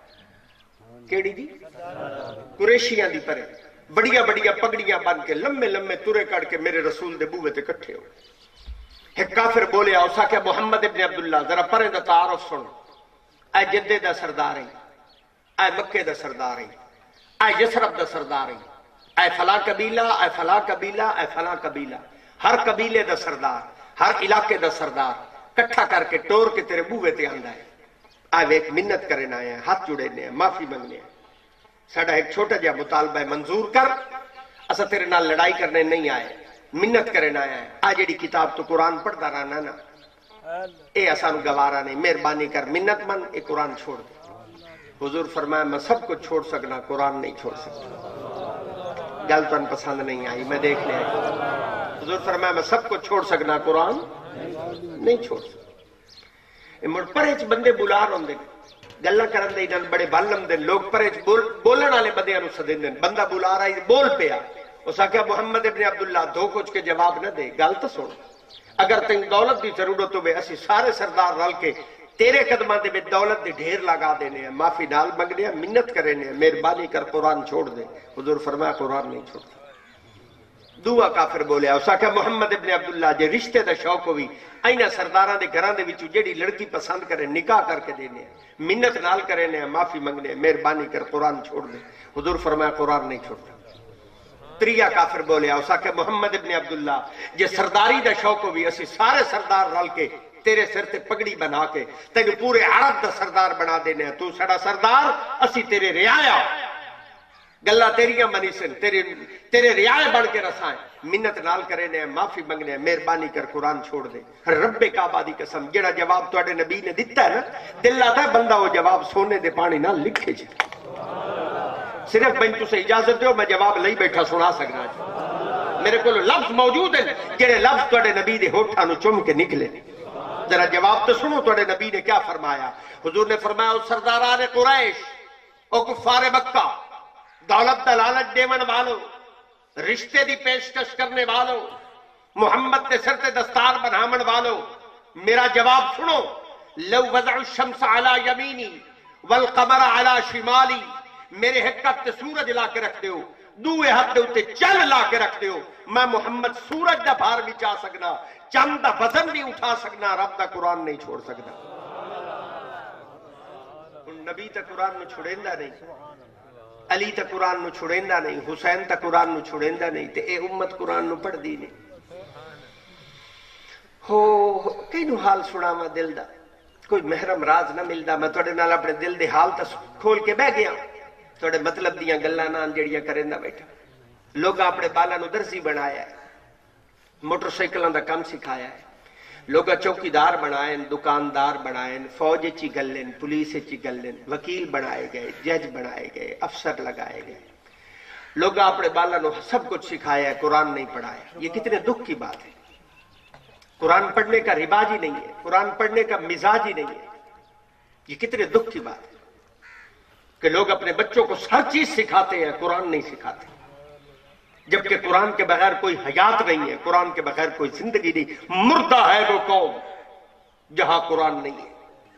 کیڑی دی؟ قریشیاں دی پرے. بڑیا بڑیا پگڑیاں بن کے لمبے لمبے ترے کڑ کے میرے رسول دے بوے تے کٹھے ہو. ایک کافر بولیا، اس آکھیا محمد ابن عبداللہ ذرا پرے دا تعارف سن. اے جدے دا سردار ہے، اے مکے دا سردار ہے، اے یثرب دا سردار ہے، اے فلاں قبیلہ، اے فلاں قبیلہ، اے فلاں قبیلہ. ہر قبیلے دا سردار، ہر علاقے دا سردار کٹھا کر کے ٹور کے تیرے بوے تے آندا ہے. آئے ایک منت کرنا ہے، ہاتھ جڑنے ہیں، معافی منگنے ہیں. ساڑھا ایک چھوٹا جا مطالبہ ہے، منظور کر. اسا تیرے نال لڑائی کرنے نہیں آئے، منت کرنا ہے. آج جڑی کتاب تو قرآن پڑھتا رہنا نا، اے اسانو گوارا نہیں، مہربانی کر منت من، اے قرآن چھوڑ دے. حضور فرمایا میں سب کچھ چھوڑ سکنا، قرآن نہیں چھوڑ سکتا. گل تو پسند نہیں آئی، میں دیکھ لیا. حضور فرمایا میں سب کچھ چھوڑ سکنا، قرآن نہیں چھوڑ سکتا. مڑ پرے بندے بلار ہوندے گلا کرن دے نال بڑے بالم دے لوگ پرے بولن والے بندیاں نو سدیندے. بندہ بلا رہا بول پیا، اس آکھیا محمد ابن عبداللہ دو کچھ کے جواب نہ دے. گل تو سن، اگر تین دولت دی ضرورت ہوئے اسی سارے سردار رل کے تیرے قدماں دے وچ دولت دے ڈھیر لگا دینے ہیں، معافی نال منگنے ہیں، منت کرنے ہیں، مہربانی کر قرآن چھوڑ دے. حضور فرمایا قرآن نہیں چھوڑتا. دعا کافر بولیا، اس آکھیا محمد ابن عبداللہ جے رشتے دا شوق ہوئی اینا سرداراں دے گھراں دے وچوں جیڑی لڑکی پسند کرے نکاح کر کے دینے ہیں، منت نال کرنے ہیں، معافی منگنے ہیں، مہربانی کر قرآن چھوڑ دے. حضور فرمایا قرآن نہیں چھوڑتا. تریا کافر بولیا، اس آکھیا محمد ابن عبداللہ جے سرداری دا شوق ہوئی اسی سارے سردار رل کے تیرے سر تے پگڑی بنا کے تینو پورے عرب دا سردار بنا دینے ہیں. تو سڑا سردار، اسی تیرے رعایا، گلا تیریاں منی سن، تیرے رعایا بن کے رسائیں، منت نال کرنے ہیں، معافی منگنے ہیں، مہربانی کر قرآن چھوڑ دے. رب کعبہ دی قسم جڑا جواب تواڈے نبی نے دتا ہے نا، دل آتا ہے بندہ وہ جواب سونے دے پانی نال لکھے جی. صرف میں تسے اجازت دیو میں جواب لئی بیٹھا سنا سکنا جی. میرے کو لفظ موجود ہیں جڑے لفظ تواڈے نبی دے ہوٹھاں نو چم کے نکلے. ذرا جواب تو سنو تواڈے نبی نے کیا فرمایا. حضور نے فرمایا او سرداران قریش، او کفار مکہ، دولت دا لالچ دیون والو، رشتے دی پیشکش کرنے والو، محمد کے سر تے دستار بنامن والو، میرا جواب سنو. لو وضع الشمس علی یمینی والقمر علی شمالی، میرے حقت تے سورج لا کے رکھ دیو، دوے ہاتھ دے اتے چل لا کے رکھ دیو میں محمد سورج دا بھار بھی چاہ سکنا چند دا وزن بھی اٹھا سکنا رب دا قرآن نہیں چھوڑ سکنا نبی تا قرآن نو چھوڑیندہ نہیں علی تا قرآن نو چھوڑیندہ نہیں حسین تا قرآن نو چھوڑیندہ نہیں تے اے امت قرآن نو پڑھ دی نہیں ہو کئی نو حال سنا میں دل دا کوئی محرم راز نہ ملدا میں توڑے نال اپنے دل دے حال تا کھول کے بہ گیا توڑے مطلب دیاں گلاں نال جڑیاں کریندا بیٹھا لوگ اپنے بالاں نو درزی بنایا ہے موٹر سائیکلاں دا کم سکھایا ہے لوگ چوکیدار بنائیں دکاندار بنائیں فوج چی گلیں پولیس چی گلیں وکیل بنائے گئے جج بنائے گئے افسر لگائے گئے لوگ اپنے بالاں نو سب کچھ سکھایا ہے قرآن نہیں پڑھایا یہ کتنے دکھ کی بات ہے قرآن پڑھنے کا رواج ہی نہیں ہے قرآن پڑھنے کا مزاج ہی نہیں ہے یہ کتنے دکھ کی بات ہے کہ لوگ اپنے بچوں کو ہر چیز سکھاتے ہیں قرآن نہیں سکھاتے جبکہ قرآن کے بغیر کوئی حیات نہیں ہے قرآن کے بغیر کوئی زندگی نہیں مردہ ہے وہ قوم جہاں قرآن نہیں ہے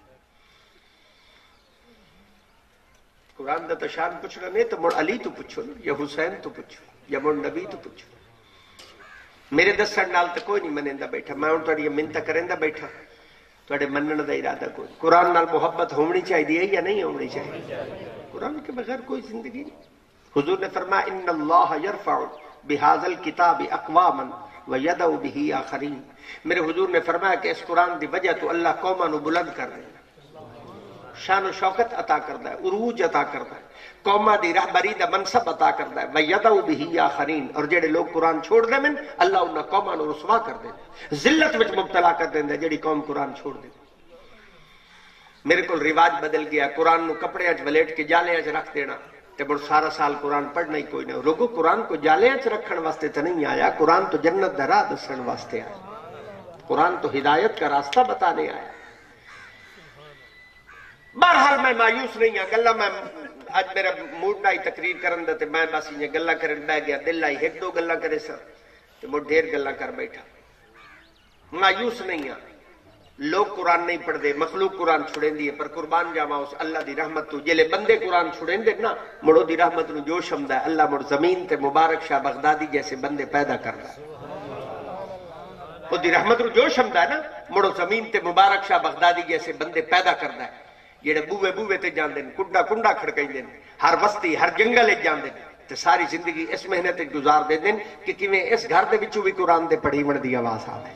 قرآن دا تشان پوچھنا نہیں تو مڑ علی تو پوچھو یا حسین تو پوچھو یا مڑ نبی تو پوچھو میرے دسن نال تو کوئی نہیں منیندا بیٹھا میں ہن تہاڈی منت کریندا بیٹھا تہاڈے منن دا ارادہ کوئی قرآن نال محبت ہونی چاہیے یا نہیں ہونی چاہیے قرآن کے بغیر کوئی زندگی نہیں حضور نے فرمایا ان اللہ یرفع بہذا الکتاب اقواما ویدع بہ آخرین میرے حضور نے فرمایا کہ اس قرآن دی وجہ تو اللہ قوماں نو بلند کر رہے ہیں شان و شوکت عطا کردا ہے عروج عطا کردا ہے قوماں دی رہبری دا منصب عطا کردا ہے ویدع بہ آخرین اور جڑے لوگ قرآن چھوڑ دے من اللہ انہاں قوماں نو رسوا کر دے ذلت وچ مبتلا کر دیندا جڑی قوم قرآن چھوڑ دے میرے کو رواج بدل گیا قرآن نو کپڑے اچ ولیٹ کے جالے اچ رکھ دینا تے بڑھ سارا سال قرآن پڑھنا ہی کوئی نہیں رگو قرآن کو جالے اچ رکھن واسطے تو نہیں آیا قرآن تو جنت دا راہ دسن واسطے آیا قرآن تو ہدایت کا راستہ بتانے آیا بہرحال میں مایوس نہیں ہوں گلا میں آج میرا موڈ نہ ہی تقریر کرن دا تے میں بس یہ گلا کرن بہ گیا دل آئی ایک دو گلا کرے سر تے مجھ ڈھیر گلا کر بیٹھا مایوس نہیں ہوں لوگ قرآن نہیں پڑھ دے مخلوق قرآن چھڑیں دیئے پر قربان جاما اس اللہ دی رحمت تو جلے بندے قرآن چھڑیں دے نا مڑو دی رحمت نو جوش ہمدا ہے اللہ مڑ زمین تے مبارک شاہ بغدادی جیسے بندے پیدا کر رہا ہے وہ دی رحمت نو جوش ہمدا ہے نا مڑو زمین تے مبارک شاہ بغدادی جیسے بندے پیدا کر رہا ہے یہ بوے بوے تے جان دیں کنڈا کنڈا کھڑکیں دیں ہر وستی ہر جنگل ایک جان دیں تے ساری زندگی اس محنت گزار دے دیں کہ کیویں اس گھر دے وچوں بھی قرآن دے پڑھی من دی آواز آوے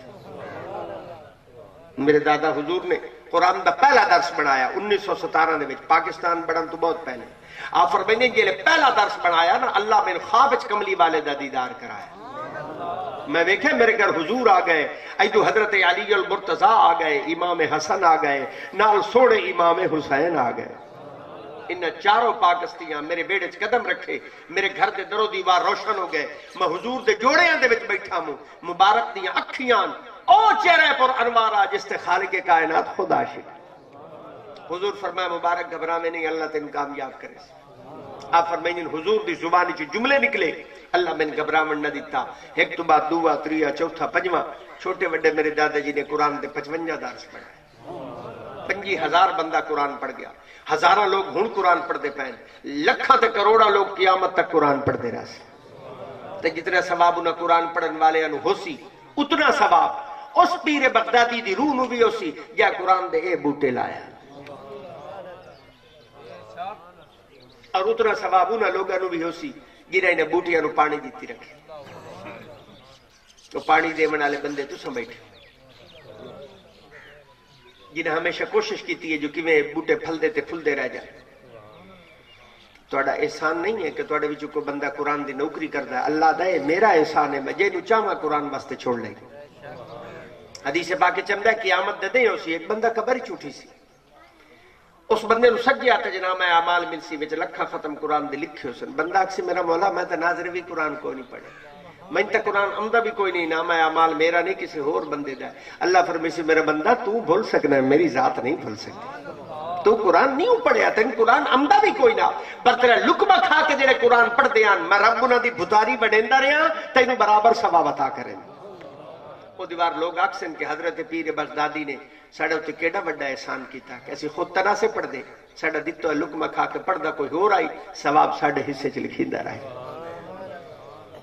میرے دادا حضور نے قرآن دا پہلا درس بنایا 1917 دے وچ پاکستان بڑھن تو بہت پہلے آپ فرمائیں جیلے پہلا درس بنایا نا اللہ میں خواب وچ کملی والے دا دیدار کرایا میں دیکھے میرے گھر حضور آ گئے ایدو حضرت علی المرتضیٰ آ گئے امام حسن آ گئے نال سوڑے امام حسین آ گئے ان چاروں پاکستیاں میرے بیڑے چ قدم رکھے میرے گھر دے درو دیوار روشن ہو گئے میں حضور دے جوڑیاں دے وچ بیٹھا ہوں مبارک دیاں اکھیاں او چہرے پر انوارا جس تے خالق کائنات خود عاشق حضور فرمایا مبارک گھبرا میں نہیں اللہ تین کامیاب کرے آپ فرمائیں حضور دی زبانی چ جملے نکلے اللہ میں گھبراون نہ دیتا ایک تو بعد دوا تریا چوتھا پنجواں چھوٹے وڈے میرے دادا جی نے قرآن دے 55 درس پڑھائے 50,000 بندہ قرآن پڑھ گیا ہزاراں لوگ ہن قرآن پڑھتے پین لکھاں تے کروڑاں لوگ قیامت تک قرآن پڑھتے رہ تے جتنا ثواب انہاں قرآن پڑھن والے نو ہوسی اتنا ثواب اس پیر بغدادی دی روح نو بھی ہوسی یا قرآن دے اے بوٹے لایا اور اتنا ثواب انہاں لوگاں نو بھی ہوسی جنہاں نے بوٹیاں نو پانی دیتی رکھے تو پانی دے والے بندے تساں بیٹھے جنہیں ہمیشہ کوشش کیتی ہے جو کہ میں بوٹے پھل دیتے پھل دے رہ جائے توڑا احسان نہیں ہے کہ توڑے وچوں کو بندہ قرآن دی نوکری کردا ہے اللہ دے میرا احسان ہے میں جے نو چاہواں قرآن واسطے چھوڑ لے حدیث پاک چمدا قیامت دے دے اسی ایک بندہ قبر چوٹھی سی اس بندے نو سجے آتا جناب اعمال ملسی وچ لکھا ختم قرآن دے لکھے سن بندہ اکسی میرا مولا میں تے ناظر بھی قرآن کو نہیں پڑھے میں تے قرآن عمدہ بھی کوئی نہیں نام ہے اعمال میرا نہیں کسی اور بندے دا اللہ فرمائے سے میرا بندہ تو بھول سکنا ہے میری ذات نہیں بھول سکتی تو قرآن نہیں پڑھیا تین قرآن عمدہ بھی کوئی نہ پر تیرا لکمہ کھا کے جڑے قرآن پڑھ دیان میں رب انہاں دی بھتاری بڑھیندا رہا تینوں برابر ثواب عطا کریں وہ دیوار لوگ آکسن کہ حضرت پیر بغدادی نے ساڑھا تے کیڑا بڑا احسان کیتا کہ ایسی خود طرح سے پڑھ دے ساڑھا دیتو ہے لکمہ کھا کے پڑھ دا کوئی ہو رہا ہی ثواب ساڑھے حصے چ لکھیندا رہے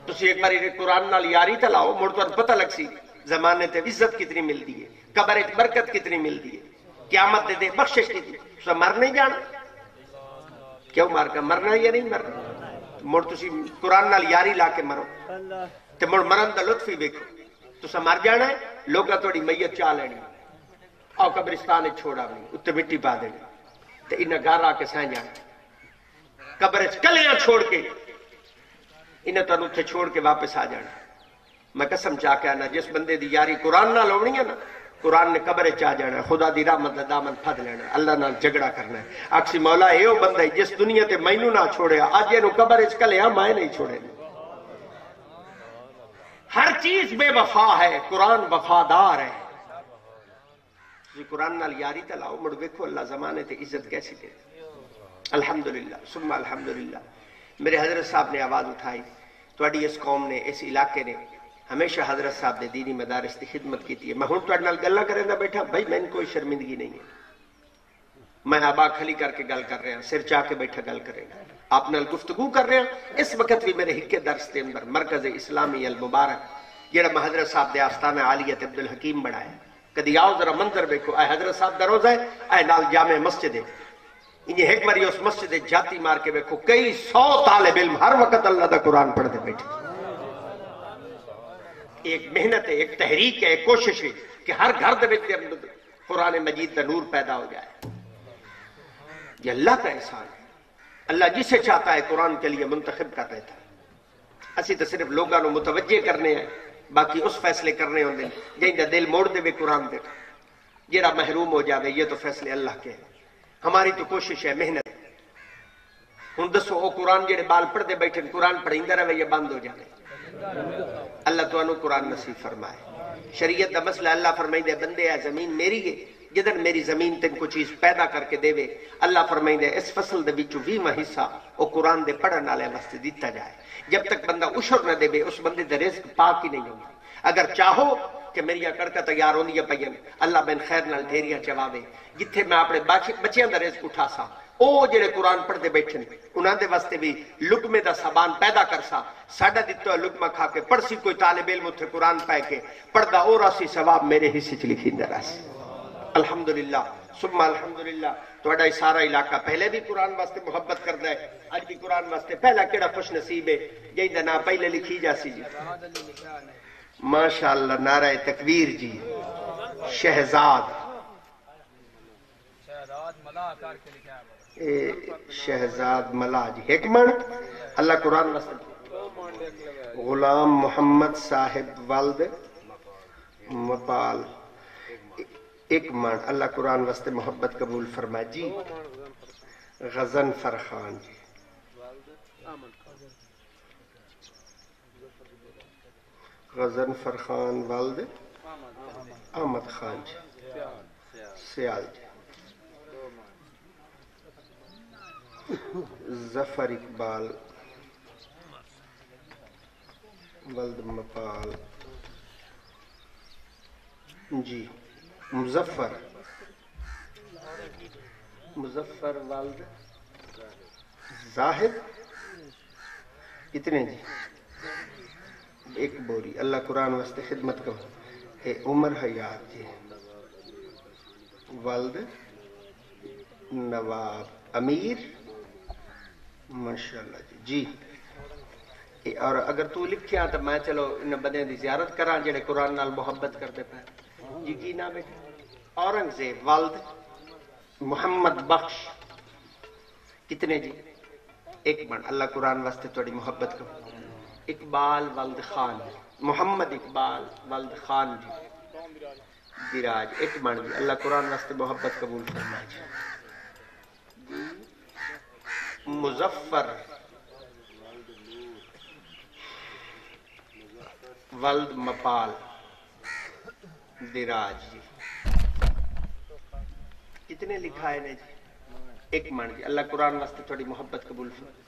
تسی ایک باری قرآن نال یاری تے لاؤ مڑ تو پتہ لگ سی زمانے تے عزت کتنی ملتی ہے، قبر وچ برکت کتنی ملتی ہے، قیامت دے بخشش کتنی. تو مر نہیں جانا، کیوں مار کا مرنا یا نہیں مرنا؟ مڑ تسی قرآن نال یاری لا کے مرو تے مڑ مرن دا لطف ہی ویکھو. تسا مر جانا ہے، لوگاں تہاڈی میت چا لینی، آؤ قبرستان وچ چھوڑ آونی، اتنے مٹی پا دینی تے انہاں گھر آ کے سہ جانا. قبر وچ کلیاں چھوڑ کے انہیں تنوں اتنے چھوڑ کے واپس آ جانا. میں قسم چاہ کے آنا جس بندے دی یاری قرآن نہ لونی ہے نا، قرآن نے قبر چاہ جانا ہے، خدا دی رحمت دا دامن پھد لینا ہے، اللہ نال جھگڑا کرنا ہے. آکسی مولا اے او بندہ ہے جس دنیا تے مینوں نہ چھوڑیا، اج اینو قبر وچ کلیا میں نہیں چھوڑے. ہر چیز بے وفا ہے، قرآن وفادار ہے. قرآن نال یاری تے لاؤ مڑ ویکھو اللہ زمانے تے عزت کیسی دے. الحمدللہ ثم الحمدللہ. میرے حضرت صاحب نے آواز اٹھائی، تواڈی اس قوم نے اس علاقے نے ہمیشہ حضرت صاحب نے دینی مدارس کی خدمت کی ہے. میں ہوں تواڈے نال گلاں کریندا بیٹھا بھائی، میں کوئی شرمندگی نہیں ہے. میں آبا کھلی کر کے گل کر رہا، سر چاہ کے بیٹھا گل کرے گا، آپ نال گفتگو کر رہے ہیں. اس وقت بھی میرے ہکے درس کے اندر مرکز اسلامی المبارک جڑا میں حضرت صاحب دے آستانہ عالیت عبد الحکیم بڑھایا. کدی آؤ ذرا منظر دیکھو، اے حضرت صاحب دا روزہ ہے، اے نال جامع مسجد ہے. انہیں ایک باری اس مسجد جاتی مار کے دیکھو، کئی 100 طالب علم ہر وقت اللہ دا قرآن پڑھتے بیٹھے. ایک محنت ہے، ایک تحریک ہے، ایک کوشش ہے کہ ہر گھر دے وچ قرآن مجید دا نور پیدا ہو جائے. یہ اللہ کا احسان ہے. اللہ جسے چاہتا ہے قرآن کے لیے منتخب کر دیتا ہے. اسی تو صرف لوگوں کو متوجہ کرنے ہیں، باقی اس فیصلے کرنے ہوندے جن دا دل موڑ دے قرآن دے، جڑا محروم ہو جاوے. یہ تو فیصلے اللہ کے ہیں. ہماری تو کوشش ہے، محنت. ہوں دسو وہ قرآن جڑے بال پڑھتے بیٹھے قرآن پڑھیندا رہے یا بند ہو جانے؟ اللہ تو انہوں قرآن نصیب فرمائے. شریعت دا مسئلہ اللہ فرمائے بندے ہے زمین میری ہے، جدن میری زمین تین کو چیز پیدا کر کے دے وے، اللہ فرمائے اس فصل دے وچوں 20واں حصہ وہ قرآن دے پڑھن والے واسطے دیتا جائے. جب تک بندہ عشر نہ دے اس بندے دا رزق پاک ہی نہیں ہوتا. اگر چاہو کہ میری کڑکا تیار ہوندی پئی اللہ بن خیر نال ڈھیریاں چواوے، جتھے میں اپنے بچیاں دا رزق اٹھا سا، او جڑے قرآن پڑھتے بیٹھے انہاں دے واسطے بھی لقمے دا سبان پیدا کر سا. ساڈا دتا ہوا لقمہ کھا کے پڑھ سی کوئی طالب علم اتھے قرآن پہ کے پڑھدا او راسی ثواب میرے حصے چ لکھیندا راسی. الحمدللہ ثم الحمدللہ. تہاڈا سارا علاقہ پہلے بھی قرآن واسطے محبت کردا ہے، اج بھی قرآن واسطے. پہلا کیڑا خوش نصیب ہے جن دا نام پہلے لکھی جاسی جی. ماشاءاللہ، نعرہ تکبیر جی. شہزاد شہزاد ملا جی حکمن اللہ قرآن واسطے. غلام محمد صاحب والد مپال ایک من اللہ قرآن واسطے محبت قبول فرمائے جی. غزن فرخان جی. غزن فرخان والد احمد خان جی سیال جی. ظفر اقبال ولد مپال جی. مظفر والد زاہد اتنے جی. ایک بوری اللہ قرآن واسطے خدمت کرو. اے عمر حیات جی. والد نواب امیر ماشاءاللہ جی. اور اگر تو لکھیا تو میں چلو ان بندے دی زیارت کراں جڑے قرآن نال محبت کرتے پے جی. کی نام ہے؟ اورنگزیب والد محمد بخش کتنے جی. ایک من اللہ قرآن واسطے تھوڑی محبت کرو. اقبال والد خان محمد اقبال والد خان جی دراج ایک من جی. اللہ قرآن واسطے محبت قبول فرمائے جی. مظفر والد مپال دراج جی. کتنے لکھا ہے نے جی؟ ایک من جی. اللہ قرآن واسطے تھوڑی محبت قبول فرمائے.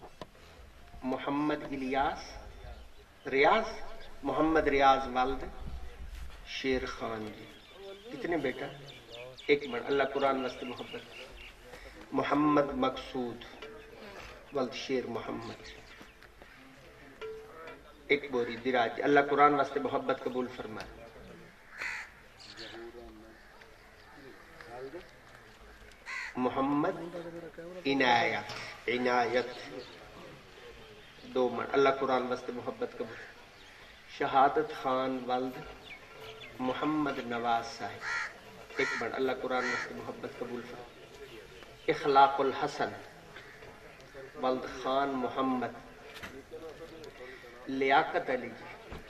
محمد الیاس ریاض محمد ریاض والد شیر خان جی. کتنے بیٹا؟ ایک من. اللہ قرآن واسطے محبت. محمد مقصود والد شیر محمد. ایک بوری دراج اللہ قرآن واسطے محبت قبول فرمائے محمد عنایت 2 من اللہ قرآن واسطے محبت قبول شہادت خان ولد محمد نواز صاحب 1 من اللہ قرآن واسطے محبت قبول فرمائے اخلاق الحسن ولد خان محمد لیاقت علی جی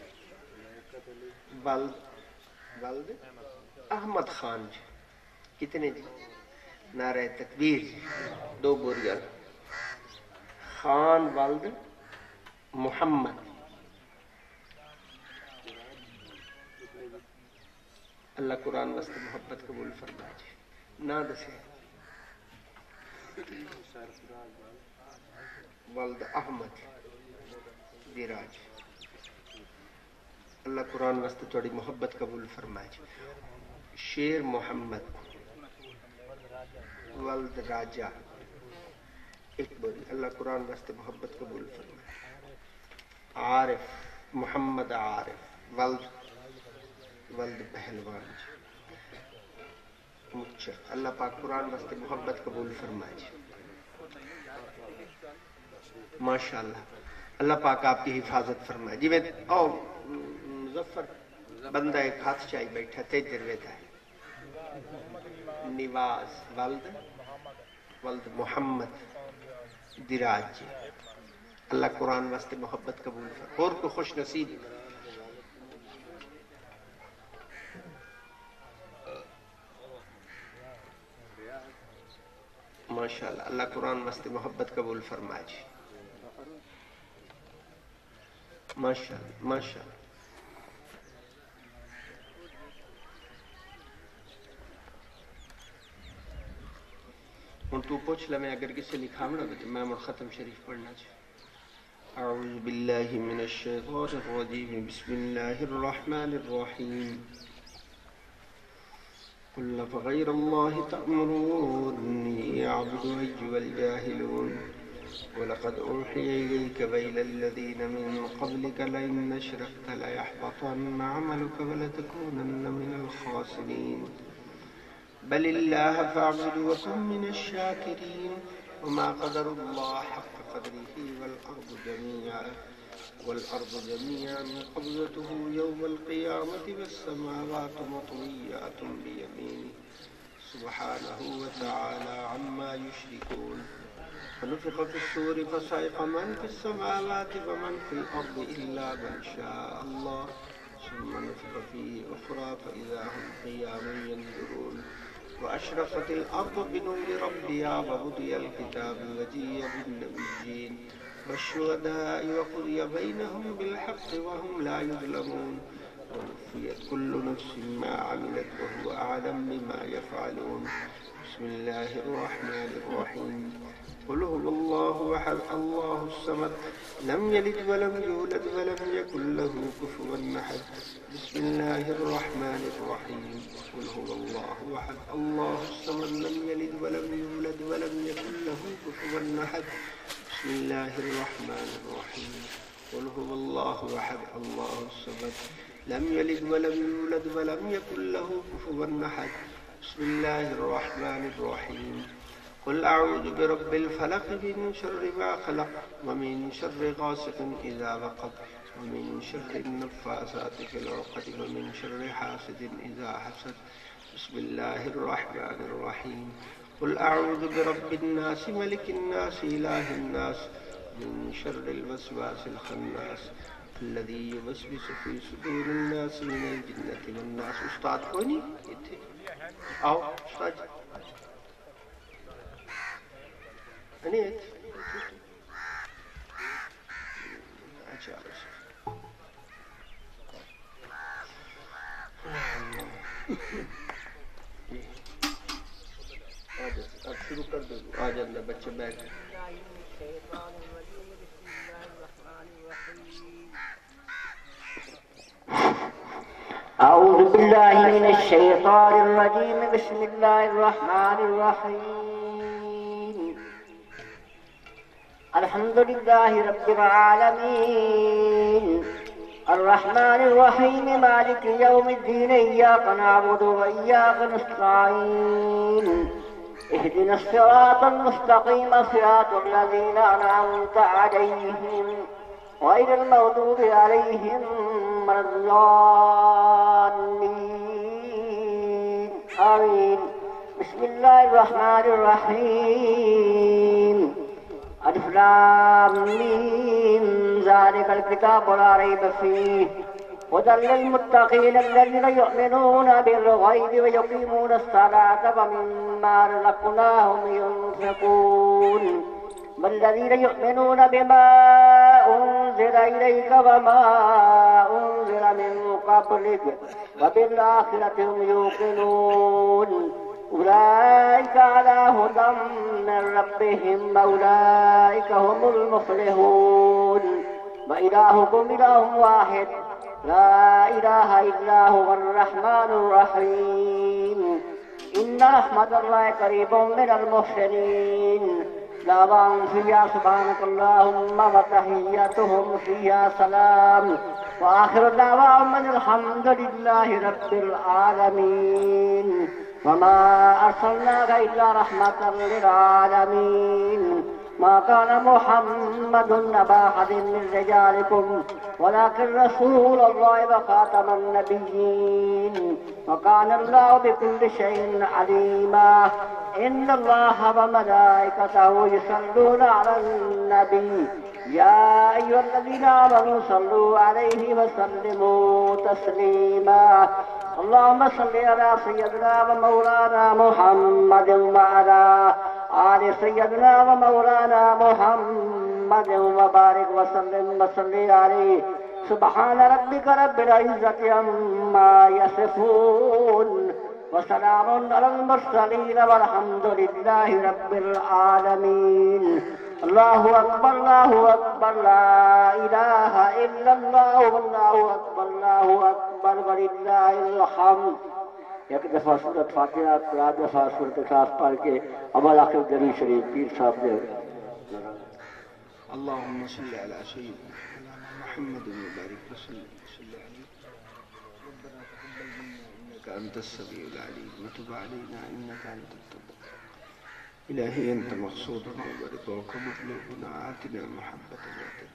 ولد احمد خان جی کتنے جی نعرہ تکبیر جی 2 بوریاں خان ولد محمد اللہ قرآن واسطے محبت قبول فرمائے جی نہ دسے ولد احمد دیراج اللہ قرآن واسطے تھوڑی محبت قبول فرمائے جی شیر محمد ولد راجہ 1 بوری اللہ قرآن واسطے محبت قبول فرمائے عارف محمد عارف ولد پہلوان جی مچھر اللہ پاک قرآن واسطے محبت قبول فرمائے جی ماشاءاللہ اللہ پاک آپ کی حفاظت فرمائے جی میں مظفر بندہ ایک ہاتھ چاہی بیٹھا تیج درویتا ہے نواز ولد محمد دراج جی اللہ قرآن واسطے محبت قبول فرمائے اور کو خوش نصیب ماشاءاللہ اللہ قرآن واسطے محبت قبول فرمائے جی ماشاءاللہ ماشاءاللہ ہوں تو پوچھ لے میں اگر کسی لکھاونا تو میں ختم شریف پڑھنا چاہوں اعوذ باللہ من الشیطان الرجیم بسم اللہ الرحمن الرحیم قل فغير الله تأمروني أعبد أيها الجاهلون ولقد أوحي إليك وإلى الذين من قبلك لئن أشركت ليحبطن عملك ولتكونن من الخاسرين بل الله فاعبد وكن من الشاكرين وما قدر الله حق قدره والأرض جميعا قبضته يوم القيامة والسماوات مطويات بيمينه سبحانه وتعالى عما يشركون ونفخ في الصور فصعق من في السماوات ومن في الأرض إلا من شاء الله ثم نفخ فيه أخرى فإذا هم قيام ينظرون وأشرقت الأرض بنور ربها ووضع الكتاب وجيء بالنبيين والشهداء وقضي بينهم بالحق وهم لا يظلمون ووفيت كل نفس ما عملت وهو أعلم بما يفعلون بسم الله الرحمن الرحيم قل هو الله أحد الله الصمد لم يلد ولم يولد ولم يكن له كفوا أحد بسم الله الرحمن الرحيم قل هو الله أحد الله الصمد لم يلد ولم يولد ولم يكن له كفوا أحد بسم الله الرحمن الرحيم قل هو الله أحد الله الصمد لم يلد ولم يولد ولم يكن له كفوا أحد بسم الله الرحمن الرحيم قل أعوذ برب الفلق من شر ما خلق ومن شر غاسق إذا وقب ومن شر النفاثات في العقد ومن شر حاسد إذا حسد بسم الله الرحمن الرحيم قل أعوذ برب الناس ملك الناس إله الناس من شر الوسواس الخناس الذي يوسوس في صدور الناس من الجنة والناس استاد کونی آؤ استاد انیت اچھا اب شروع کر دو آ جانا بچے بیٹھ أعوذ بالله من الشيطان الرجيم بسم الله الرحمن الرحيم الحمد لله رب العالمين العالمين الرحمن الرحيم مالك يوم الدين إياك نعبد وإياك نستعين اهدنا الصراط المستقيم صراط الذين أنعمت عليهم غير المغضوب عليهم ولا الضالين آمين. بسم الله الرحمن الرحيم ألف لام ميم ذلك الكتاب لا ريب فيه هدى للمتقين الذين يؤمنون بالغيب ويقيمون الصلاة ومما رزقناهم ينفقون والذين يؤمنون بما أنزل إليك وما أنزل من قبلك وبالآخرة هم يوقنون أولئك على هدى من ربهم أولئك هم المفلحون وإلهكم إله واحد لا إله إلا هو الرحمن الرحيم إن رحمة الله قريب من المحسنين دعواهم فيها سبحانك اللهم وتحياتهم فيها سلام وآخر دعواهم أن الحمد لله رب العالمين وما أرسلناك إلا رحمة للعالمين ما كان محمد أبا أحد من رجالكم ولكن رسول الله وخاتم النبيين وكان الله بكل شيء عليما إن الله وملائكته يصلون على النبي يا أيها الذين آمنوا صلوا عليه وسلموا تسليما اللهم صل على سيدنا ومولانا محمد وعلى آل سيدنا ومولانا محمد وبارك وسلم وصل عليه سبحان ربك رب العزة عما يصفون وسلام على المرسلين والحمد لله رب العالمين. الله أكبر الله أكبر لا إله إلا الله والله أكبر الله أكبر ولله الحمد. ایک دفعہ سورۃ فاتحہ قرآن دفعہ سورۃ اخلاص پڑھ کے اول آخر درود شریف پیر صاحب دے. اللهم صل على سيدنا محمد وبارك وسلم عليه ربنا تقبل منا انك انت السميع العليم وتب علينا انك انت التواب الهي انت مقصودنا ورضاك مطلوبنا آتنا محبة ذاتك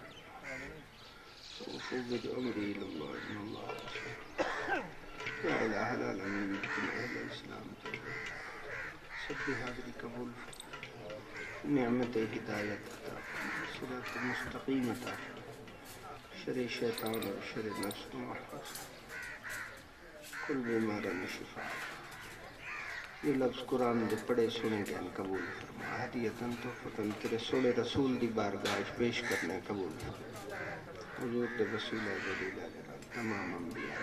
وفوض امري الى الله ان الله لا اله الا انت من اهل الاسلام سبح بقبول نعمت ہدایت صراط مستقیم عطا شر شیطان اور شر نفس محفوظ کل بیمارہ میں شفا. یہ لفظ قرآن دے پڑھے سنے گئے قبول فرما ہدیتاً تحفتاً تیرے سوڑے رسول دی بارگاہ پیش کرنے قبول فرما. حضور دے وسیلہ جلیلہ جلال تمام انبیاء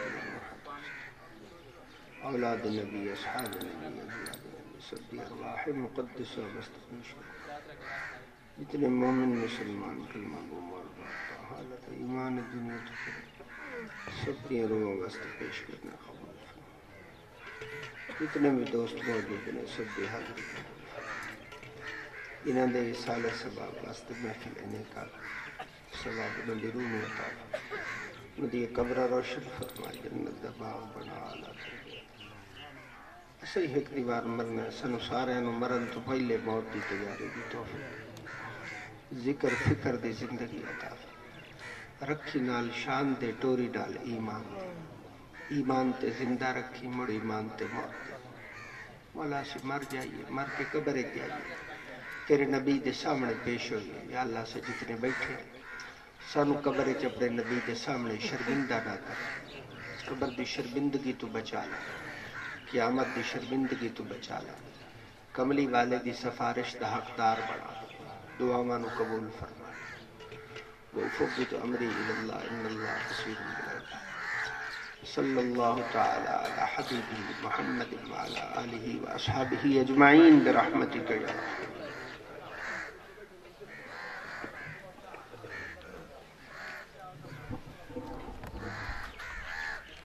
اولاد نبی اصحاب نبی اولاد نبی سبی ارواح مقدس و مستقیم جتنے مومن مسلمان کلمہ گو مرد حالت ایمان دنیا تکر سب کی روح واسطے پیش کرنا قبول فرما. جتنے بھی دوست موجود ہیں سب بھی حاضر انہاں دے سال سباب واسطے محفل انعقاد ثواب بندی روح میں عطا مدی قبر روشن فرما جنت دا باغ بنا اعلیٰ صحیح ایک دیوار مرنا سنو سارے نو مرن تو پہلے موت دی تیاری دی توفیق ذکر فکر دی زندگی عطا رکھی نال شان دے ٹوری ڈال ایمان ایمان تے زندہ رکھی مڑ ایمان تے موت دے مولا سے مر جائیے مر کے قبر جائیے تیرے نبی دے سامنے پیش ہوئیے یا اللہ سے جتنے بیٹھے سانو قبر اپنے نبی دے سامنے شرمندہ نہ کر قبر دی شرمندگی تو بچا لا قیامت دی شرمندگی تو بچا لا کملی والے دی سفارش دا حقدار بنا دعا مانو قبول فرما وفوض امری الاللہ ان اللہ بصیر بالعباد صلی اللہ تعالی علی حبیبہ محمد وعلی آلہ واصحابہ اجمعین برحمتک یا